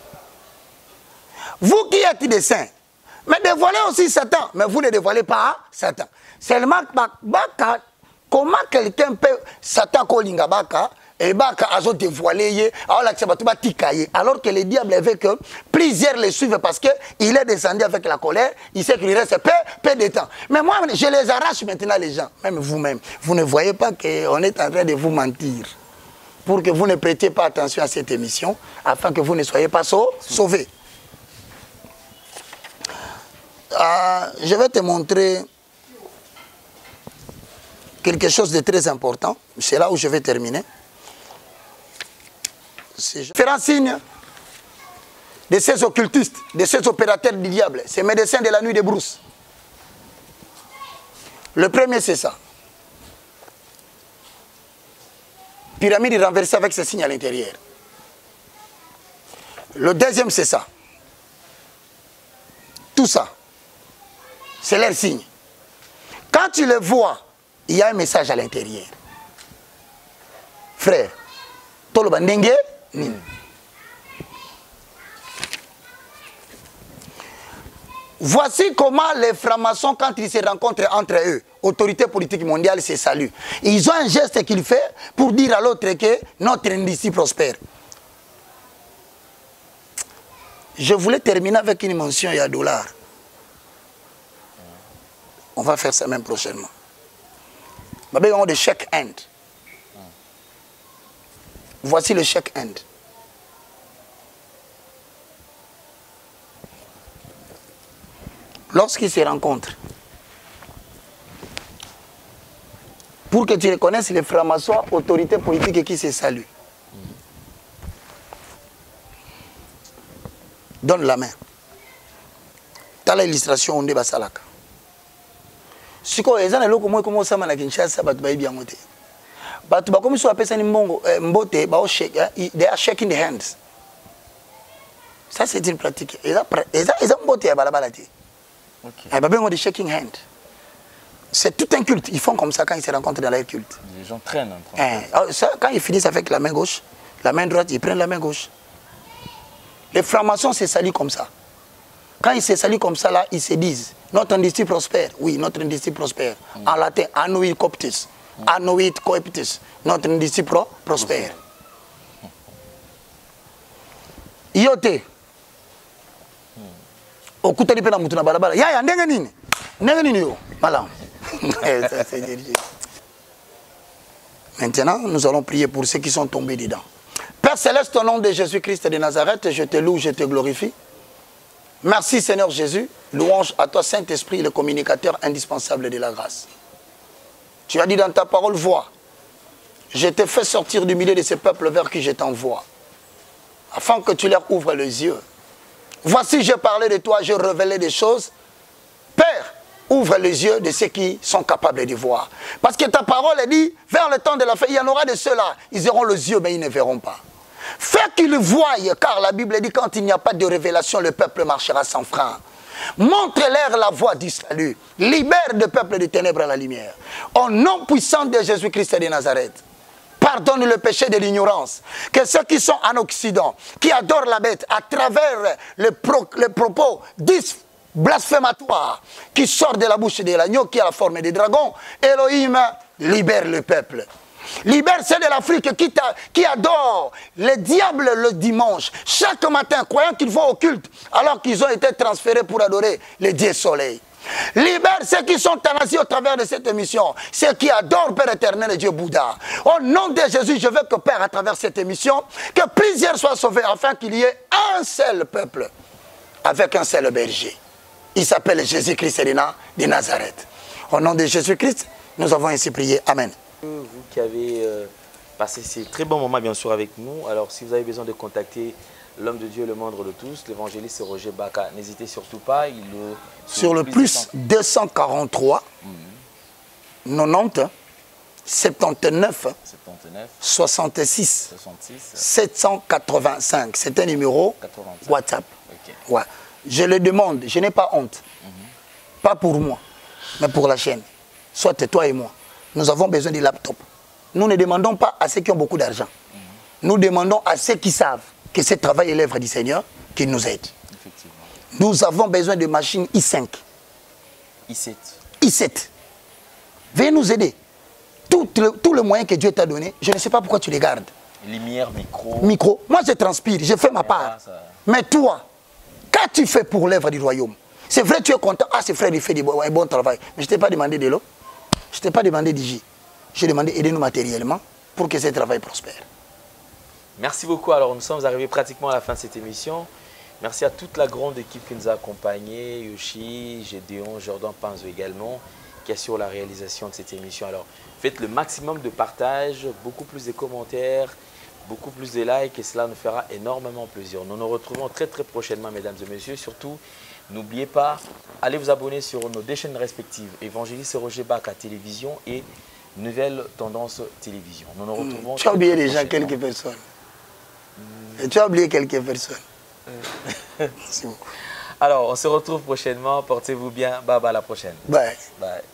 Vous qui êtes des saints, mais dévoilez aussi Satan, mais vous ne dévoilez pas Satan. Seulement, Baka, comment quelqu'un peut Satan kolinga Baka et Baka a dévoilé, alors que le diable veut que plusieurs le suivent parce qu'il est descendu avec la colère, il sait qu'il reste peu de temps. Mais moi, je les arrache maintenant les gens, même vous-même. Vous ne voyez pas qu'on est en train de vous mentir pour que vous ne prêtiez pas attention à cette émission afin que vous ne soyez pas sauvés. Je vais te montrer quelque chose de très important. C'est là où je vais terminer. Différents signes de ces occultistes, de ces opérateurs du diable, ces médecins de la nuit de brousse. Le premier, c'est ça. Pyramide renversée avec ce signe à l'intérieur. Le deuxième, c'est ça. Tout ça, c'est leur signe. Quand tu le vois, il y a un message à l'intérieur. Frère, Tolo Bandenge, voici comment les francs-maçons, quand ils se rencontrent entre eux, autorité politique mondiale, se saluent. Ils ont un geste qu'ils font pour dire à l'autre que notre industrie prospère. Je voulais terminer avec une mention, il y a $. On va faire ça même prochainement. Mais on a des chèques end. Voici le chèque end. Lorsqu'ils se rencontrent, Pour que tu reconnaisses les francs-maçons, autorités politiques qui se saluent. Donne la main. Dans l'illustration, on débat salaka. Si vous avez un peu de temps, vous avez un peu but comme so apesa ni mbongo mbote ba shake they are shaking the hands. Ça c'est une pratique. Eza mbote ya balabala ti. OK. Ba bengo de shaking hand. C'est tout un culte, ils font comme ça quand ils se rencontrent dans leur culte. Les gens traînent entre ça, quand ils finissent avec la main gauche, la main droite, ils prennent la main gauche. Les francs-maçons se salient comme ça. Quand ils se salient comme ça là, ils se disent notre industrie prospère. Oui, notre industrie prospère. En latin, annuit coptis. Annuit coeptis, notre industrie prospère. Yote. Okuta ni pena mutu na balabala. Ya ndenge nini? Ndenge nini yo? Malam. Maintenant, nous allons prier pour ceux qui sont tombés dedans. Père Céleste, au nom de Jésus-Christ de Nazareth, je te loue, je te glorifie. Merci Seigneur Jésus. Louange à toi Saint-Esprit, le communicateur indispensable de la grâce. Tu as dit dans ta parole, vois, je t'ai fait sortir du milieu de ces peuples vers qui je t'envoie, afin que tu leur ouvres les yeux. Voici, j'ai parlé de toi, j'ai révélé des choses. Père, ouvre les yeux de ceux qui sont capables de voir. Parce que ta parole est dit, vers le temps de la fin, il y en aura de ceux-là, ils auront les yeux, mais ils ne verront pas. Fais qu'ils voient, car la Bible dit, quand il n'y a pas de révélation, le peuple marchera sans frein. Montre-leur la voie du salut. Libère le peuple des ténèbres à la lumière. Au nom puissant de Jésus-Christ de Nazareth, pardonne le péché de l'ignorance. Que ceux qui sont en Occident, qui adorent la bête, à travers les propos blasphématoires qui sortent de la bouche de l'agneau, qui a la forme des dragons, Elohim libère le peuple. Libère ceux de l'Afrique qui adorent les diables le dimanche, chaque matin, croyant qu'ils vont au culte, alors qu'ils ont été transférés pour adorer le Dieu soleil. Libère ceux qui sont en Asie au travers de cette émission, ceux qui adorent Père éternel et Dieu Bouddha. Au nom de Jésus, je veux que Père, à travers cette émission, que plusieurs soient sauvés, afin qu'il y ait un seul peuple, avec un seul berger. Il s'appelle Jésus-Christ de Nazareth. Au nom de Jésus-Christ, nous avons ainsi prié. Amen. Vous qui avez passé ces très bons moments bien sûr avec nous, alors si vous avez besoin de contacter l'homme de Dieu, le moindre de tous, l'évangéliste Roger Baka, n'hésitez surtout pas. Sur le plus 243 90 79 66 785. C'est un numéro 85. WhatsApp. Okay. Ouais. Je le demande, je n'ai pas honte. Pas pour moi, mais pour la chaîne. Soit toi et moi. Nous avons besoin de laptops. Nous ne demandons pas à ceux qui ont beaucoup d'argent. Nous demandons à ceux qui savent que ce travail est l'œuvre du Seigneur qu'ils nous aident. Nous avons besoin de machines i5. i7. i7. Veuillez nous aider. Tout le moyen que Dieu t'a donné, je ne sais pas pourquoi tu les gardes. Lumière, micro. Micro. Moi, je transpire, je fais ma part. Mais toi, qu'as-tu fait pour l'œuvre du royaume? C'est vrai, tu es content. Ah, ce frère, il fait un bon travail. Mais je ne t'ai pas demandé de l'eau. Je ne t'ai pas demandé d'IJ. J'ai demandé d'aider nous matériellement pour que ce travail prospère. Merci beaucoup. Alors, nous sommes arrivés pratiquement à la fin de cette émission. Merci à toute la grande équipe qui nous a accompagnés, Yoshi, Gédéon, Jordan Panzo également, qui assure la réalisation de cette émission. Alors, faites le maximum de partage, beaucoup plus de commentaires, beaucoup plus de likes et cela nous fera énormément plaisir. Nous nous retrouvons très prochainement, mesdames et messieurs. Surtout, n'oubliez pas, allez vous abonner sur nos deux chaînes respectives, Évangéliste Roger Baka Télévision et Nouvelle Tendance Télévision. Nous nous retrouvons. Tu as oublié déjà quelques personnes. Tu as oublié quelques personnes. Merci beaucoup. Alors, on se retrouve prochainement. Portez-vous bien. Bye bye, à la prochaine. Bye. Bye.